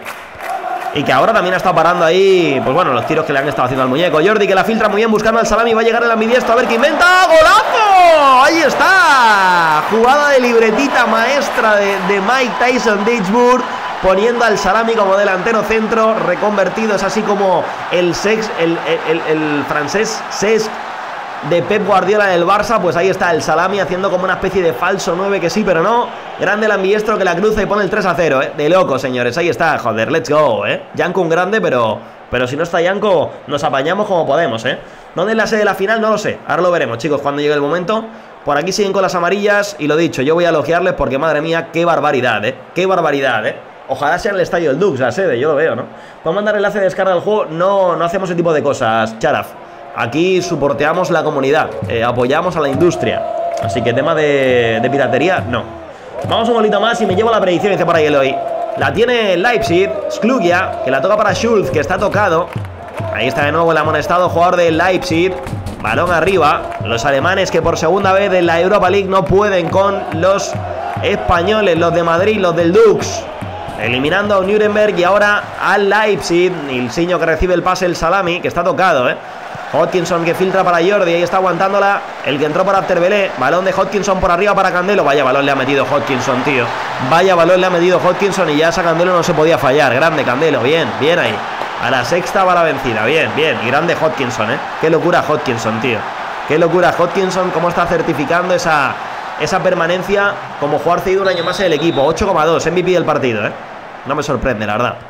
Y que ahora también ha estado parando ahí, pues bueno, los tiros que le han estado haciendo al muñeco. Jordi, que la filtra muy bien buscando al Salami. Va a llegar el ambidiestro, a ver qué inventa. ¡Golazo! ¡Ahí está! Jugada de libretita maestra de, de Mike Tyson Ditchburg, poniendo al Salami como delantero centro, reconvertido. Es así como el, sex, el, el, el, el francés Cesc de Pep Guardiola del Barça. Pues ahí está el Salami haciendo como una especie de falso nueve, que sí, pero no. Grande el ambidiestro, que la cruza y pone el tres a cero, ¿eh? De loco, señores. Ahí está, joder, let's go, ¿eh? Janko un grande, pero, pero si no está Janko, nos apañamos como podemos, ¿eh? ¿Dónde es la sede de la final? No lo sé. Ahora lo veremos, chicos, cuando llegue el momento. Por aquí siguen con las amarillas. Y lo dicho, yo voy a elogiarles porque, madre mía, qué barbaridad, ¿eh? Qué barbaridad, ¿eh? Ojalá sea en el estadio del Dux, la sede, yo lo veo, ¿no? ¿Puedo mandar enlace de descarga del juego? No, no hacemos ese tipo de cosas, Charaf. Aquí soporteamos la comunidad, eh, apoyamos a la industria. Así que tema de, de piratería, no. Vamos un bolito más y me llevo la predicción, dice por ahí Eloy. La tiene Leipzig, Sklugia, que la toca para Schulz, que está tocado. Ahí está de nuevo el amonestado jugador de Leipzig. Balón arriba. Los alemanes que por segunda vez en la Europa League no pueden con los españoles, los de Madrid, los del Dux. Eliminando a Nuremberg y ahora al Leipzig. Nilsinho que recibe el pase, el Salami, que está tocado, ¿eh? Hodgkinson que filtra para Jordi, ahí está aguantándola el que entró para Abterbele. Balón de Hodgkinson por arriba para Candelo. Vaya balón le ha metido Hodgkinson, tío. Vaya balón le ha metido Hodgkinson y ya esa Candelo no se podía fallar. Grande Candelo, bien, bien ahí. A la sexta va la vencida, bien, bien. Y grande Hodgkinson, ¿eh? Qué locura Hodgkinson, tío. Qué locura Hodgkinson, cómo está certificando esa, esa permanencia como jugador cedido un año más en el equipo. ocho coma dos, M V P del partido, ¿eh? No me sorprende, la verdad.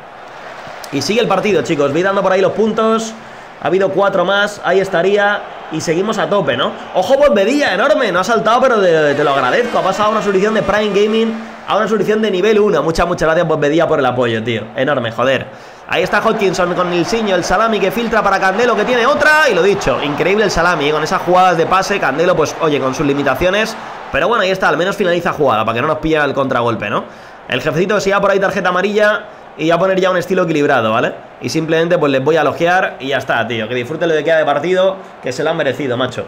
Y sigue el partido, chicos. Voy dando por ahí los puntos. Ha habido cuatro más, ahí estaría. Y seguimos a tope, ¿no? Ojo, Bobedilla, enorme, no ha saltado, pero te, te lo agradezco. Ha pasado a una suscripción de Prime Gaming a una suscripción de nivel uno. Muchas, muchas gracias, Bobedilla, por el apoyo, tío. Enorme, joder. Ahí está Hodgkinson con Nilsinho, el Salami que filtra para Candelo, que tiene otra. Y lo dicho, increíble el Salami, ¿eh? Con esas jugadas de pase. Candelo, pues, oye, con sus limitaciones. Pero bueno, ahí está, al menos finaliza jugada, para que no nos pille el contragolpe, ¿no? El jefecito que se lleva por ahí tarjeta amarilla. Y voy a poner ya un estilo equilibrado, ¿vale? Y simplemente pues les voy a elogiar y ya está, tío. Que disfruten lo que queda de partido, que se lo han merecido, macho.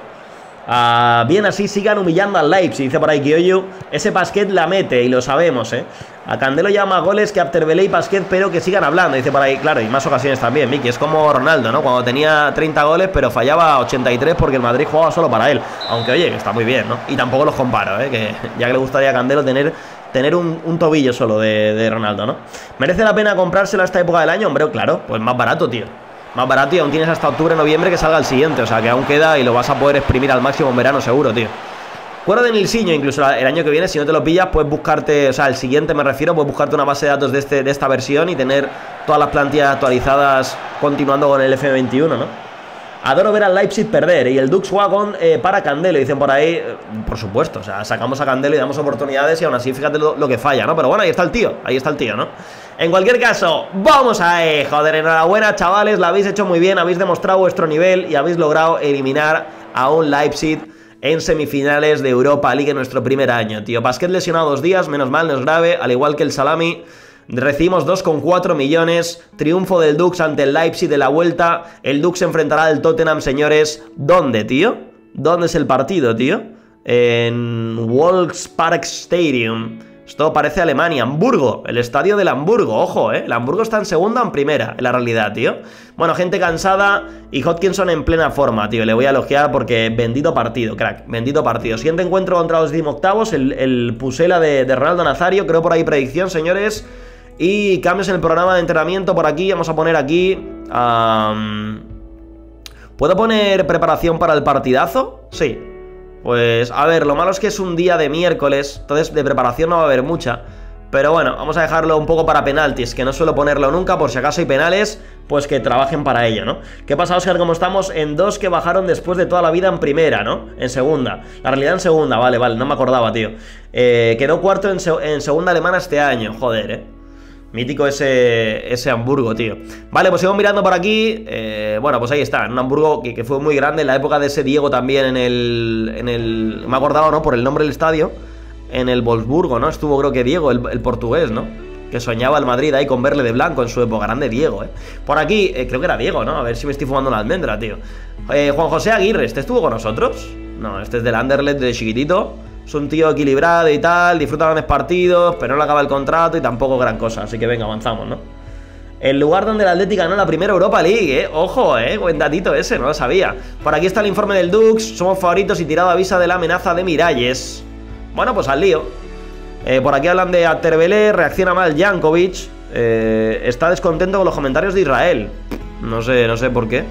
Ah, bien así, sigan humillando al Leipzig, dice por ahí Kyoyu. Ese Pasquet la mete y lo sabemos, ¿eh? A Candelo lleva más goles que Abterbele y Pasquet, pero que sigan hablando, dice por ahí. Claro, y más ocasiones también, Miki. Es como Ronaldo, ¿no? Cuando tenía treinta goles, pero fallaba ochenta y tres porque el Madrid jugaba solo para él. Aunque, oye, que está muy bien, ¿no? Y tampoco los comparo, ¿eh? Que ya que le gustaría a Candelo tener... Tener un, un tobillo solo de, de Ronaldo, ¿no? ¿Merece la pena comprárselo a esta época del año? Hombre, claro, pues más barato, tío. Más barato y aún tienes hasta octubre, noviembre que salga el siguiente. O sea, que aún queda y lo vas a poder exprimir al máximo en verano seguro, tío. Cuero de Nilsinho, incluso el año que viene, si no te lo pillas, puedes buscarte, o sea, el siguiente me refiero, puedes buscarte una base de datos de, este, de esta versión y tener todas las plantillas actualizadas continuando con el F veintiuno, ¿no? Adoro ver al Leipzig perder. Y el Dux Wagon eh, para Candelo, dicen por ahí. eh, Por supuesto, o sea, sacamos a Candelo y damos oportunidades y aún así fíjate lo, lo que falla, ¿no? Pero bueno, ahí está el tío, ahí está el tío, ¿no? En cualquier caso, vamos a... Eh, joder, enhorabuena, chavales, lo habéis hecho muy bien, habéis demostrado vuestro nivel y habéis logrado eliminar a un Leipzig en semifinales de Europa League en nuestro primer año, tío. Basquet lesionado dos días, menos mal, no es grave, al igual que el Salami. Recibimos dos coma cuatro millones. Triunfo del Dux ante el Leipzig de la vuelta. El Dux se enfrentará al Tottenham, señores. ¿Dónde, tío? ¿Dónde es el partido, tío? En Volkspark Stadium. Esto parece Alemania. Hamburgo, el estadio del Hamburgo. Ojo, eh. El Hamburgo está en segunda o en primera, en la realidad, tío. Bueno, gente cansada y Hodgkinson en plena forma, tío. Le voy a elogiar porque bendito partido, crack. Bendito partido. Siguiente encuentro contra los decimoctavos. El, el Pusela de, de Ronaldo Nazario. Creo por ahí predicción, señores. Y cambios en el programa de entrenamiento por aquí. Vamos a poner aquí um, ¿puedo poner preparación para el partidazo? Sí. Pues a ver, lo malo es que es un día de miércoles, entonces de preparación no va a haber mucha. Pero bueno, vamos a dejarlo un poco para penaltis, que no suelo ponerlo nunca, por si acaso hay penales, pues que trabajen para ello, ¿no? ¿Qué pasa, Oscar? ¿Cómo estamos? En dos que bajaron después de toda la vida en primera, ¿no? En segunda. La realidad en segunda, vale, vale, no me acordaba, tío. Eh, quedó cuarto en, se en segunda alemana este año, joder, ¿eh? Mítico ese, ese Hamburgo, tío. Vale, pues sigo mirando por aquí. eh, Bueno, pues ahí está, un Hamburgo que, que fue muy grande en la época de ese Diego también en el... En el me he acordado, ¿no? Por el nombre del estadio. En el Wolfsburgo, ¿no? Estuvo creo que Diego, el, el portugués, ¿no? Que soñaba el Madrid ahí con verle de blanco en su época. Grande Diego, ¿eh? Por aquí, eh, creo que era Diego, ¿no? A ver si me estoy fumando una almendra, tío. eh, Juan José Aguirre, ¿este estuvo con nosotros? No, este es del Anderlecht de chiquitito. Es un tío equilibrado y tal, disfruta grandes partidos, pero no le acaba el contrato y tampoco gran cosa. Así que venga, avanzamos, ¿no? El lugar donde el Atlético ganó la primera Europa League, ¿eh? Ojo, ¿eh? Buen datito ese, no lo sabía. Por aquí está el informe del Dux. Somos favoritos y tirado avisa de la amenaza de Miralles. Bueno, pues al lío. eh, Por aquí hablan de Aterbelé. Reacciona mal Jankovic. eh, Está descontento con los comentarios de Israel. No sé, no sé por qué.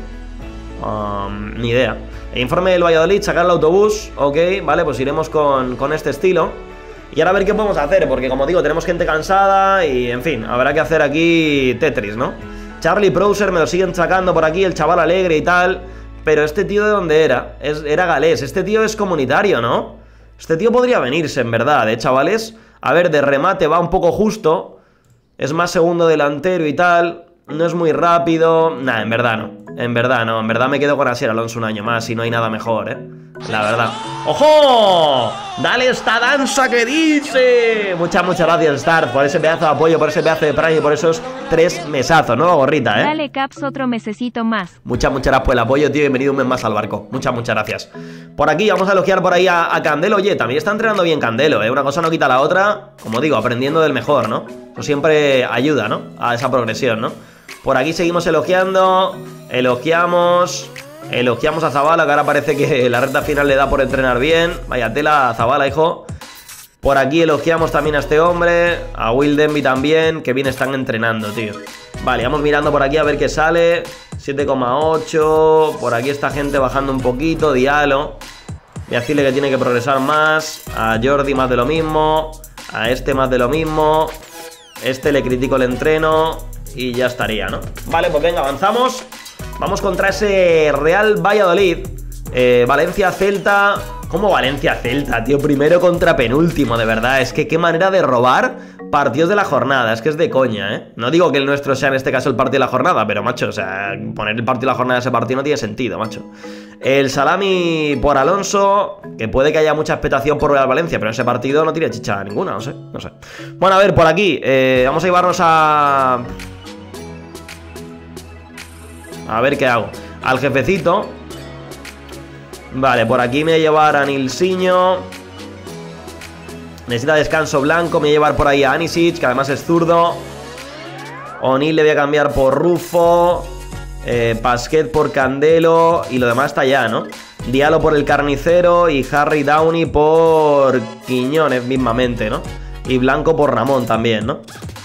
um, Ni idea. El informe del Valladolid, sacar el autobús. Ok, vale, pues iremos con, con este estilo. Y ahora a ver qué podemos hacer, porque como digo, tenemos gente cansada y, en fin, habrá que hacer aquí Tetris, ¿no? Charlie Prouser, me lo siguen sacando por aquí, el chaval alegre y tal. Pero este tío, ¿de dónde era? Es, era galés, este tío es comunitario, ¿no? Este tío podría venirse, en verdad, ¿eh, chavales? A ver, de remate va un poco justo. Es más segundo delantero y tal. No es muy rápido. Nah, en verdad no. En verdad no. En verdad me quedo con Asier Alonso un año más y no hay nada mejor, ¿eh? La verdad. ¡Ojo! ¡Dale esta danza que dice! Muchas, muchas gracias, Star, por ese pedazo de apoyo, por ese pedazo de Prime y por esos tres mesazos, ¿no, gorrita, eh? Dale, Caps, otro mesecito más. Muchas, muchas gracias por el apoyo, tío. Bienvenido un mes más al barco. Muchas, muchas gracias. Por aquí, vamos a elogiar por ahí a, a Candelo. Oye, también está entrenando bien Candelo, ¿eh? Una cosa no quita la otra. Como digo, aprendiendo del mejor, ¿no? Eso siempre ayuda, ¿no? A esa progresión, ¿no? Por aquí seguimos elogiando. Elogiamos. Elogiamos a Zabala, que ahora parece que la recta final le da por entrenar bien. Vaya tela a Zabala, hijo. Por aquí elogiamos también a este hombre. A Will Denby también, que bien están entrenando, tío. Vale, vamos mirando por aquí a ver qué sale. siete coma ocho. Por aquí esta gente bajando un poquito. Diallo. Voy a decirle que tiene que progresar más. A Jordi más de lo mismo. A este más de lo mismo. Este le critico el entreno. Y ya estaría, ¿no? Vale, pues venga, avanzamos. Vamos contra ese Real Valladolid. eh, Valencia-Celta. ¿Cómo Valencia-Celta, tío? Primero contra penúltimo, de verdad. Es que qué manera de robar partidos de la jornada. Es que es de coña, ¿eh? No digo que el nuestro sea en este caso el partido de la jornada, pero, macho, o sea, poner el partido de la jornada a ese partido no tiene sentido, macho. El Salami por Alonso, que puede que haya mucha expectación por Real Valencia, pero en ese partido no tiene chicha ninguna, no sé, no sé. Bueno, a ver, por aquí, eh, vamos a llevarnos a... A ver qué hago. Al jefecito. Vale, por aquí me voy a llevar a Nilsinho. Necesita descanso Blanco. Me voy a llevar por ahí a Anisic, que además es zurdo. O'Neill le voy a cambiar por Rufo. eh, Pasquet por Candelo. Y lo demás está ya, ¿no? Diallo por el Carnicero. Y Harry Downey por Quiñones mismamente, ¿no? Y Blanco por Ramón también, ¿no?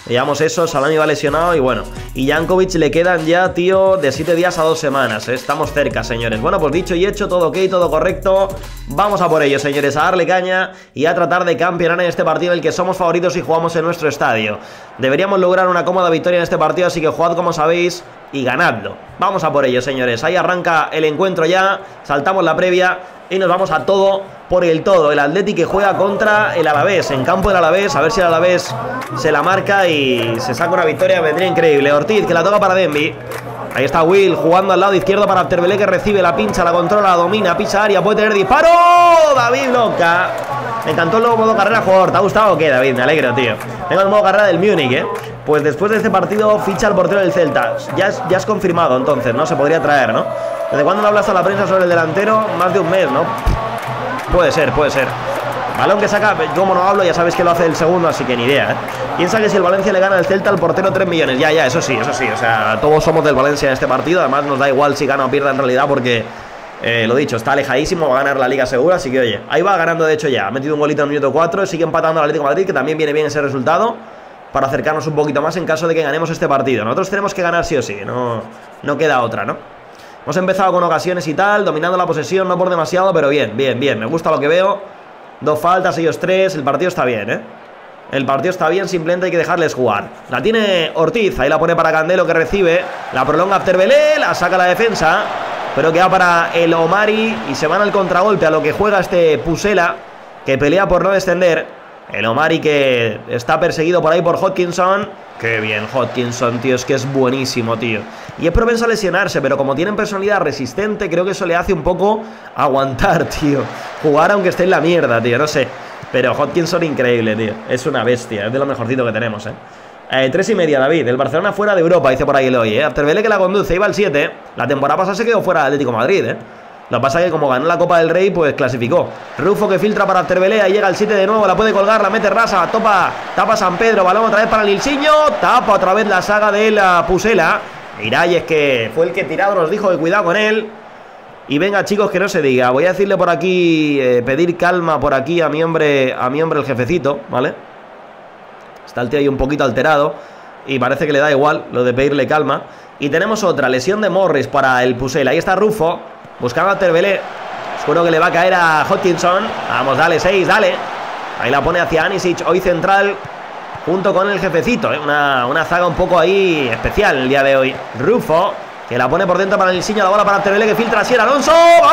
Llevamos eso, Salami va lesionado y bueno. Y Jankovic le quedan ya, tío, de siete días a dos semanas, ¿eh? Estamos cerca, señores. Bueno, pues dicho y hecho, todo ok, todo correcto. Vamos a por ello, señores, a darle caña y a tratar de campeonar en este partido en el que somos favoritos y jugamos en nuestro estadio. Deberíamos lograr una cómoda victoria en este partido, así que jugad como sabéis y ganadlo. Vamos a por ello, señores. Ahí arranca el encuentro ya, saltamos la previa y nos vamos a todo por el todo. El Athletic que juega contra el Alavés, en campo del Alavés, a ver si el Alavés se la marca y se saca una victoria, vendría increíble. Ortiz, que la toca para Denby. Ahí está Will, jugando al lado izquierdo para Terbelé, que recibe la pincha, la controla, la domina, pisa área, puede tener disparo. David bloca. Me encantó el nuevo modo carrera, jugador. ¿Te ha gustado o qué, David? Me alegro, tío. Tengo el modo carrera del Múnich, ¿eh? Pues después de este partido ficha al portero del Celta. Ya es, ya es confirmado, entonces, ¿no? Se podría traer, ¿no? ¿Desde cuándo no hablas a la prensa sobre el delantero? Más de un mes, ¿no? Puede ser, puede ser. Balón que saca, como no hablo, ya sabéis que lo hace el segundo, así que ni idea, ¿eh? Piensa que si el Valencia le gana al Celta, al portero tres millones. Ya, ya, eso sí, eso sí. O sea, todos somos del Valencia en este partido. Además, nos da igual si gana o pierde en realidad, porque, eh, lo dicho, está alejadísimo, va a ganar la Liga segura. Así que, oye, ahí va ganando, de hecho, ya. Ha metido un golito en el minuto cuatro, sigue empatando al Atlético de Madrid, que también viene bien ese resultado, para acercarnos un poquito más en caso de que ganemos este partido. Nosotros tenemos que ganar sí o sí, no, no queda otra, ¿no? Hemos empezado con ocasiones y tal, dominando la posesión, no por demasiado, pero bien, bien, bien. Me gusta lo que veo. Dos faltas, ellos tres. El partido está bien, ¿eh? El partido está bien, simplemente hay que dejarles jugar. La tiene Ortiz, ahí la pone para Candelo, que recibe. La prolonga Terbelé, la saca la defensa, pero queda para el Omari y se van al contragolpe, a lo que juega este Pusela, que pelea por no descender. El Omari que está perseguido por ahí por Hodkinson. Qué bien Hodkinson, tío, es que es buenísimo, tío. Y es propenso a lesionarse, pero como tienen personalidad resistente, creo que eso le hace un poco aguantar, tío. Jugar aunque esté en la mierda, tío, no sé. Pero Hodkinson increíble, tío. Es una bestia, es de lo mejorcito que tenemos, eh. eh Tres y media, David. El Barcelona fuera de Europa, dice por ahí el hoy, eh. Terbelé que la conduce, iba al siete. La temporada pasada se quedó fuera de Atlético de Madrid, eh. Lo que pasa es que como ganó la Copa del Rey, pues clasificó. Rufo que filtra para Terbelé, ahí llega el siete de nuevo, la puede colgar, la mete Rasa, topa, tapa San Pedro, balón otra vez para Nilsinho, tapa otra vez la saga de la Pusela. Miralles, que fue el que tirado nos dijo que cuidado con él. Y venga, chicos, que no se diga. Voy a decirle por aquí, eh, pedir calma por aquí a mi hombre, a mi hombre el jefecito, ¿vale? Está el tío ahí un poquito alterado y parece que le da igual lo de pedirle calma. Y tenemos otra, lesión de Morris para el Pusela. Ahí está Rufo, buscando a Terbelé. Seguro que le va a caer a Hodkinson. Vamos, dale, seis, dale. Ahí la pone hacia Anisic, hoy central, junto con el jefecito, ¿eh? Una, una zaga un poco ahí especial el día de hoy. Rufo, que la pone por dentro para el Nilsinho, la bola para Terbelé, que filtra así el Alonso.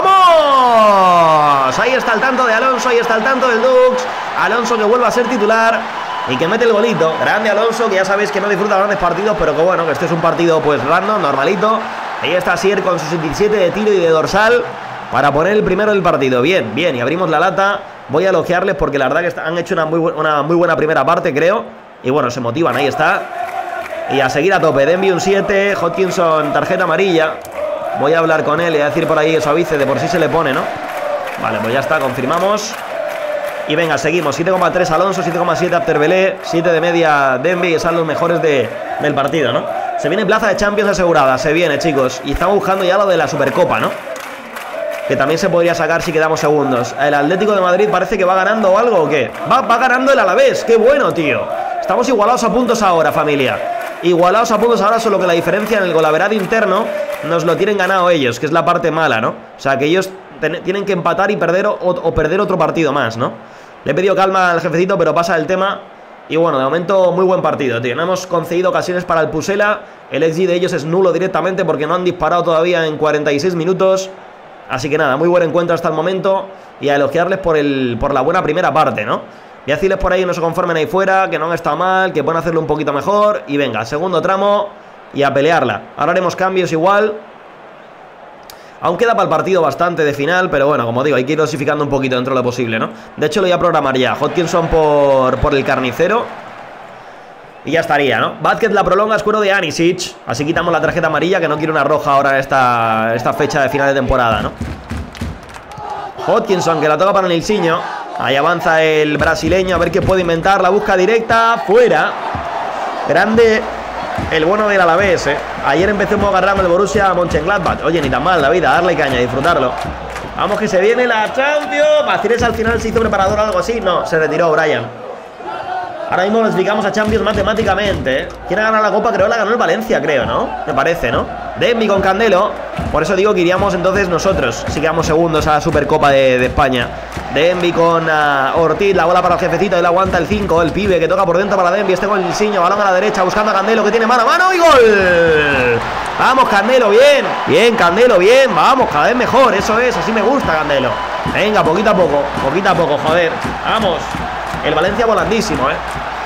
¡Vamos! Ahí está el tanto de Alonso, ahí está el tanto del Dux. Alonso que vuelve a ser titular y que mete el golito. Grande Alonso, que ya sabéis que no disfruta grandes partidos, pero que bueno, que este es un partido pues random, normalito. Ahí está Sier con sus veintisiete de tiro y de dorsal para poner el primero del partido. Bien, bien, y abrimos la lata. Voy a elogiarles porque la verdad que han hecho una muy, una muy buena primera parte, creo. Y bueno, se motivan, ahí está. Y a seguir a tope. Denby un siete, Hodkinson tarjeta amarilla. Voy a hablar con él y a decir por ahí eso a Vice, de por sí se le pone, ¿no? Vale, pues ya está, confirmamos. Y venga, seguimos, siete coma tres Alonso, siete coma siete Terbelé, siete de media Denby, que son los mejores de, del partido, ¿no? Se viene plaza de Champions asegurada, se viene, chicos. Y estamos buscando ya lo de la Supercopa, ¿no? Que también se podría sacar si quedamos segundos. El Atlético de Madrid parece que va ganando o algo, ¿o qué? Va, va ganando el Alavés, qué bueno, tío. Estamos igualados a puntos ahora, familia. Igualados a puntos ahora, solo que la diferencia en el golaverado interno nos lo tienen ganado ellos, que es la parte mala, ¿no? O sea, que ellos tienen que empatar y perder o, o perder otro partido más, ¿no? Le he pedido calma al jefecito, pero pasa el tema. Y bueno, de momento muy buen partido, tío. No hemos concedido ocasiones para el Pusela. El X G de ellos es nulo directamente porque no han disparado todavía en cuarenta y seis minutos. Así que nada, muy buen encuentro hasta el momento. Y a elogiarles por, el, por la buena primera parte, ¿no? Y a decirles por ahí no se conformen ahí fuera, que no han estado mal, que pueden hacerlo un poquito mejor. Y venga, segundo tramo y a pelearla. Ahora haremos cambios igual. Aún queda para el partido bastante de final, pero bueno, como digo, hay que ir dosificando un poquito dentro de lo posible, ¿no? De hecho, lo voy a programar ya. Hodkinson por, por el carnicero. Y ya estaría, ¿no? Vázquez la prolonga, escudo de Anisic. Así quitamos la tarjeta amarilla, que no quiere una roja ahora en esta, esta fecha de final de temporada, ¿no? Hodkinson, que la toca para Nilsinho. Ahí avanza el brasileño, a ver qué puede inventar. La busca directa, fuera. Grande el bueno del Alavés, eh. Ayer empezó un agarrando el Borussia Mönchengladbach. Oye, ni tan mal la vida, darle caña, disfrutarlo. Vamos que se viene la Champions. Macires al final se hizo preparador o algo así. No, se retiró Brian. Ahora mismo clasificamos a Champions matemáticamente, ¿eh? ¿Quién ha ganado la Copa? Creo que la ganó el Valencia, creo, ¿no? Me parece, ¿no? Denby con Candelo. Por eso digo que iríamos entonces nosotros, si quedamos segundos a la Supercopa de, de España. Denby con uh, Ortiz, la bola para el jefecito, él aguanta el cinco, el pibe que toca por dentro para Denby, este con el Nilsinho, balón a la derecha buscando a Candelo que tiene mano a mano y gol. Vamos Candelo, bien, bien Candelo, bien, vamos, cada vez mejor, eso es, así me gusta Candelo. Venga, poquito a poco, poquito a poco, joder, vamos. El Valencia volandísimo, eh.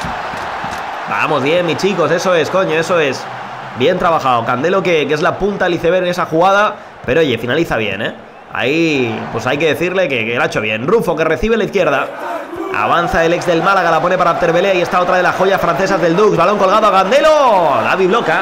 Vamos, bien, mis chicos, eso es, coño, eso es. Bien trabajado, Candelo que, que es la punta del iceberg en esa jugada, pero oye, finaliza bien, eh. Ahí, pues hay que decirle que, que lo ha hecho bien. Rufo que recibe la izquierda. Avanza el ex del Málaga, la pone para Abterbelé. Y está otra de las joyas francesas del Dux. Balón colgado a Candelo. David bloca.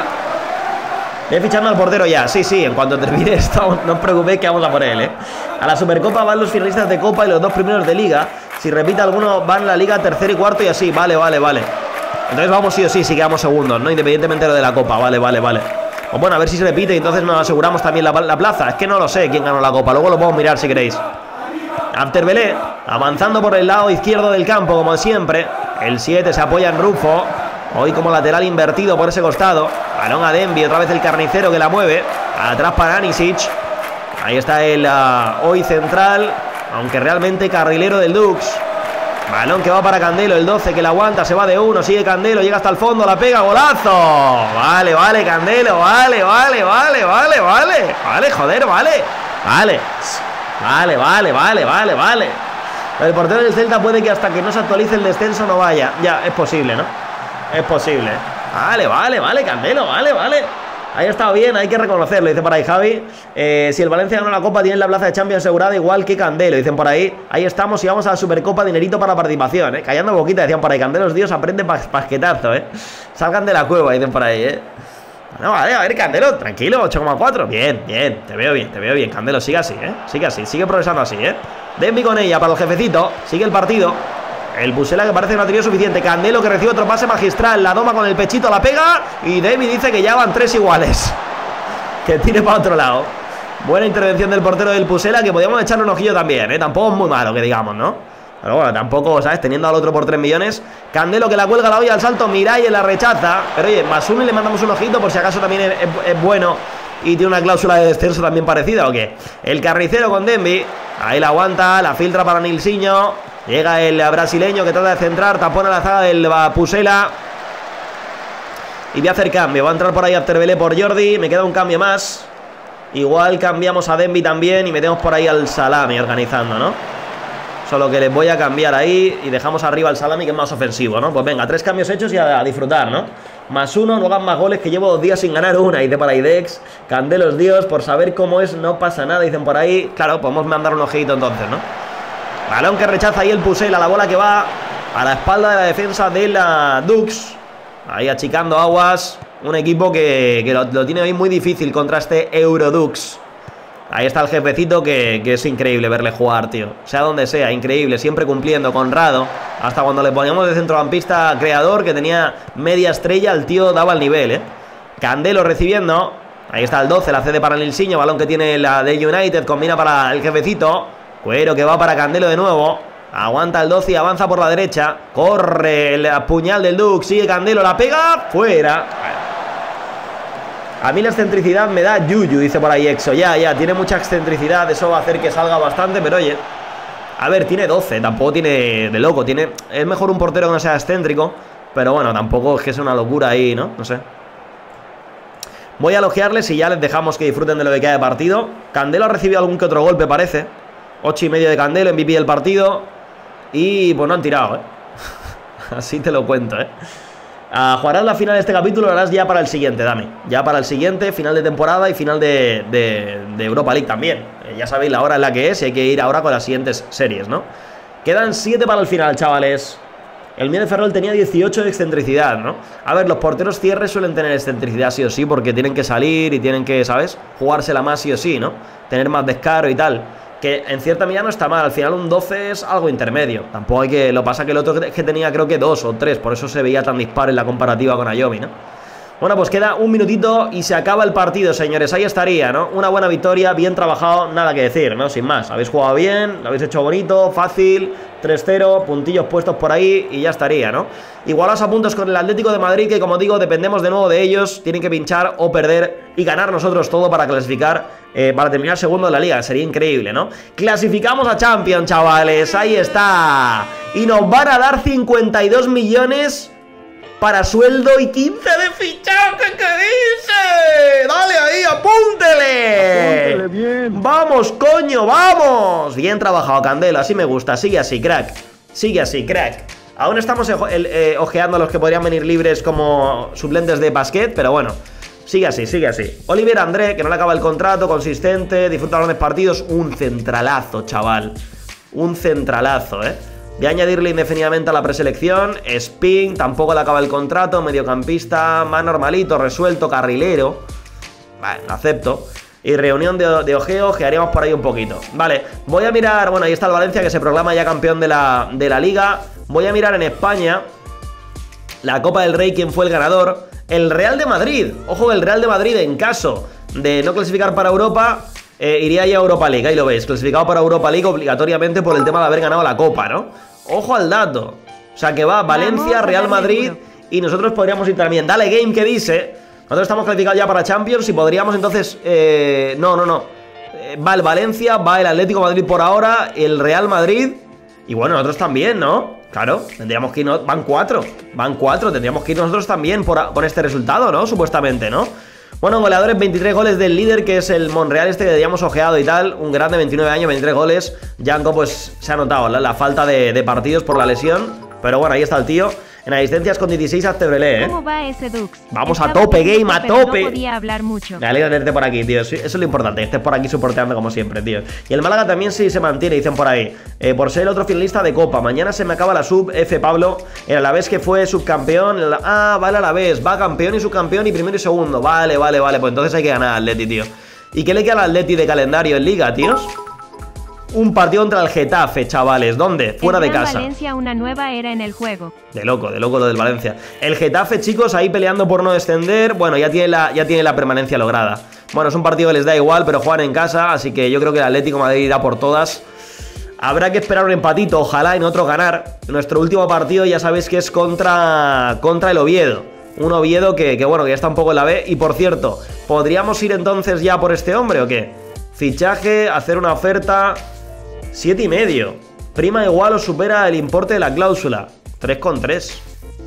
Voy fichando al portero ya. Sí, sí, en cuanto termine esto, no os preocupéis que vamos a por él, ¿eh? A la Supercopa van los finalistas de Copa y los dos primeros de Liga. Si repite alguno, van la Liga tercero y cuarto y así. Vale, vale, vale. Entonces vamos sí o sí, si quedamos segundos, ¿no? Independientemente de lo de la Copa. Vale, vale, vale. Pues bueno, a ver si se repite y entonces nos aseguramos también la, la plaza. Es que no lo sé quién ganó la Copa, luego lo podemos mirar si queréis. Abterbelé, avanzando por el lado izquierdo del campo, como siempre. El siete se apoya en Rufo. Hoy como lateral invertido por ese costado. Balón a Denby, otra vez el carnicero que la mueve. Atrás para Anisic. Ahí está el uh, hoy central, aunque realmente carrilero del Dux. Balón que va para Candelo, el doce que la aguanta, se va de uno, sigue Candelo, llega hasta el fondo, la pega, golazo. Vale, vale, Candelo, vale, vale, vale, vale, vale. Vale, joder, vale. Vale. Vale, vale, vale, vale, vale. El portero del Celta puede que hasta que no se actualice el descenso no vaya. Ya, es posible, ¿no? Es posible. Vale, vale, vale, Candelo, vale, vale. Ahí ha estado bien, hay que reconocerlo, dice por ahí Javi. eh, Si el Valencia gana la Copa, tiene la plaza de Champions asegurada igual que Candelo, dicen por ahí. Ahí estamos y vamos a la Supercopa, dinerito para participación, eh. Callando boquita, decían por ahí. Candelos, Dios, aprende pas pasquetazo, eh. Salgan de la cueva, dicen por ahí, eh. No, vale, a ver, Candelo, tranquilo, ocho coma cuatro. Bien, bien, te veo bien, te veo bien, Candelo, sigue así, eh. Sigue así, sigue progresando así, eh. Denby con ella para el jefecito, sigue el partido. El Pusela que parece que no ha tenido suficiente. Candelo que recibe otro pase magistral. La doma con el pechito, la pega. Y David dice que ya van tres iguales. Que tire para otro lado. Buena intervención del portero del Pusela, que podíamos echarle un ojillo también, ¿eh? Tampoco es muy malo, que digamos, ¿no? Pero bueno, tampoco, ¿sabes? Teniendo al otro por tres millones. Candelo que la cuelga la olla al salto. Mirai la rechaza. Pero oye, más uno y le mandamos un ojito por si acaso también es, es, es bueno. Y tiene una cláusula de descenso también parecida, ¿o qué? El carnicero con Denby. Ahí la aguanta, la filtra para Nilsinho. Llega el brasileño que trata de centrar, tapona la zaga del Pusela. Y voy a hacer cambio, va a entrar por ahí Abterbelé por Jordi. Me queda un cambio más. Igual cambiamos a Denby también y metemos por ahí al Salami organizando, ¿no? Solo que les voy a cambiar ahí y dejamos arriba al Salami, que es más ofensivo, ¿no? Pues venga, tres cambios hechos y a, a disfrutar, ¿no? Más uno, no hagan más goles, que llevo dos días sin ganar una, dice por ahí Dex. Candelos, Dios, por saber cómo es, no pasa nada, dicen por ahí. Claro, podemos mandar un ojito entonces, ¿no? Balón que rechaza ahí el Pusela, la bola que va a la espalda de la defensa de la Dux. Ahí achicando aguas. Un equipo que, que lo, lo tiene hoy muy difícil contra este Eurodux. Ahí está el jefecito que, que es increíble verle jugar, tío. Sea donde sea, increíble, siempre cumpliendo, Conrado. Hasta cuando le poníamos de centrocampista creador, que tenía media estrella, el tío daba el nivel, ¿eh? Candelo recibiendo. Ahí está el doce, la cede para Nilsinho. Balón que tiene la de United, combina para el jefecito. Cuero que va para Candelo de nuevo. Aguanta el doce y avanza por la derecha. Corre el puñal del Dux. Sigue Candelo, la pega. Fuera. A mí la excentricidad me da yuyu, dice por ahí Exo. Ya, ya, tiene mucha excentricidad. Eso va a hacer que salga bastante, pero oye. A ver, tiene doce, tampoco tiene de loco. Tiene, es mejor un portero que no sea excéntrico. Pero bueno, tampoco es que sea una locura ahí, ¿no? No sé. Voy a elogiarles y ya les dejamos que disfruten de lo que queda de partido. Candelo ha recibido algún que otro golpe, parece. Ocho y medio de Candelo, M V P del partido. Y pues no han tirado, ¿eh? Así te lo cuento, ¿eh? Uh, jugarás la final de este capítulo, lo harás ya para el siguiente, Dami. Ya para el siguiente, final de temporada y final de, de, de Europa League también. eh, Ya sabéis la hora en la que es y hay que ir ahora con las siguientes series, ¿no? Quedan siete para el final, chavales. El mío de Ferrol tenía dieciocho de excentricidad, ¿no? A ver, los porteros cierres suelen tener excentricidad sí o sí, porque tienen que salir y tienen que, ¿sabes? Jugársela más sí o sí, ¿no? Tener más descaro y tal. Que en cierta medida no está mal. Al final un doce es algo intermedio. Tampoco hay que... Lo pasa que el otro que tenía creo que dos o tres. Por eso se veía tan disparo en la comparativa con Ayomi, ¿no? Bueno, pues queda un minutito y se acaba el partido, señores. Ahí estaría, ¿no? Una buena victoria, bien trabajado, nada que decir, ¿no? Sin más, habéis jugado bien, lo habéis hecho bonito, fácil, tres cero, puntillos puestos por ahí y ya estaría, ¿no? Igualados a puntos con el Atlético de Madrid, que como digo, dependemos de nuevo de ellos. Tienen que pinchar o perder y ganar nosotros todo para clasificar, eh, para terminar segundo de la liga. Sería increíble, ¿no? Clasificamos a Champions, chavales, ahí está. Y nos van a dar cincuenta y dos millones... para sueldo y quince de fichaje. ¿Qué dice? Dale ahí, apúntele. Apúntele bien. Vamos, coño, vamos. Bien trabajado, Candelo, así me gusta. Sigue así, crack. Sigue así, crack. Aún estamos eh, ojeando a los que podrían venir libres como suplentes de Basquet, pero bueno, sigue así, sigue así. Oliver André, que no le acaba el contrato, consistente, disfruta los partidos. Un centralazo, chaval. Un centralazo, eh. De añadirle indefinidamente a la preselección. Spin, tampoco le acaba el contrato. Mediocampista, más normalito, resuelto, carrilero. Vale, lo acepto. Y reunión de, de ojeo, ojearíamos por ahí un poquito. Vale, voy a mirar, bueno, ahí está el Valencia, que se proclama ya campeón de la, de la Liga. Voy a mirar en España la Copa del Rey, quién fue el ganador. El Real de Madrid. Ojo, el Real de Madrid, en caso de no clasificar para Europa, Eh, iría ya a Europa League, ahí lo veis, clasificado para Europa League obligatoriamente por el tema de haber ganado la Copa, ¿no? Ojo al dato. O sea que va Valencia, Real Madrid y nosotros podríamos ir también. Dale Game, que dice, nosotros estamos clasificados ya para Champions y podríamos entonces, eh, no, no, no eh, va el Valencia, va el Atlético de Madrid por ahora, el Real Madrid y bueno, nosotros también, ¿no? Claro, tendríamos que ir, ¿no? Van cuatro, van cuatro, tendríamos que ir nosotros también por, por este resultado, ¿no? Supuestamente, ¿no? Bueno, goleadores, veintitrés goles del líder, que es el Monreal este que habíamos ojeado y tal. Un grande, veintinueve años, veintitrés goles. Yanko, pues se ha notado la, la falta de, de partidos por la lesión. Pero bueno, ahí está el tío. En asistencias con dieciséis a Cebrelé, ¿eh? ¿Cómo va ese Dux? Vamos a tope, game, a tope. No podía hablar mucho. Me alegra tenerte por aquí, tío. Eso es lo importante, que estés por aquí soporteando como siempre, tío. Y el Málaga también sí se mantiene, dicen por ahí. Eh, por ser el otro finalista de Copa. Mañana se me acaba la sub, F Pablo. El Alavés, que fue subcampeón. El... Ah, vale, Alavés. Va campeón y subcampeón y primero y segundo. Vale, vale, vale. Pues entonces hay que ganar al Atleti, tío. ¿Y qué le queda al Atleti de calendario en Liga, tíos? Un partido contra el Getafe, chavales. ¿Dónde? Fuera de casa. Valencia, una nueva era en el juego. De loco, de loco lo del Valencia. El Getafe, chicos, ahí peleando por no descender. Bueno, ya tiene la, ya tiene la permanencia lograda. Bueno, es un partido que les da igual, pero juegan en casa, así que yo creo que el Atlético de Madrid irá por todas. Habrá que esperar un empatito, ojalá en otro ganar. Nuestro último partido ya sabéis que es contra, contra el Oviedo. Un Oviedo que, que, bueno, que ya está un poco en la B. Y por cierto, ¿podríamos ir entonces ya por este hombre o qué? Fichaje, hacer una oferta... siete y medio. Prima igual o supera el importe de la cláusula. tres coma tres.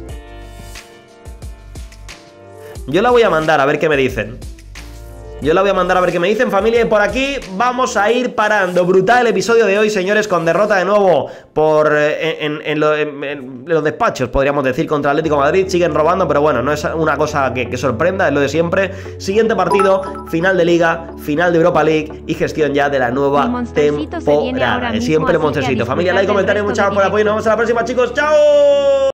Yo la voy a mandar a ver qué me dicen. Yo la voy a mandar a ver qué me dicen, familia. Y por aquí vamos a ir parando. Brutal el episodio de hoy, señores, con derrota de nuevo por eh, en, en, lo, en, en los despachos, podríamos decir, contra el Atlético de Madrid. Siguen robando, pero bueno, no es una cosa que, que sorprenda, es lo de siempre. Siguiente partido, final de Liga, final de Europa League y gestión ya de la nueva temporada. Siempre Monstercito. Familia, like, comentario, muchas gracias por el apoyo y nos vemos a la próxima, chicos. ¡Chao!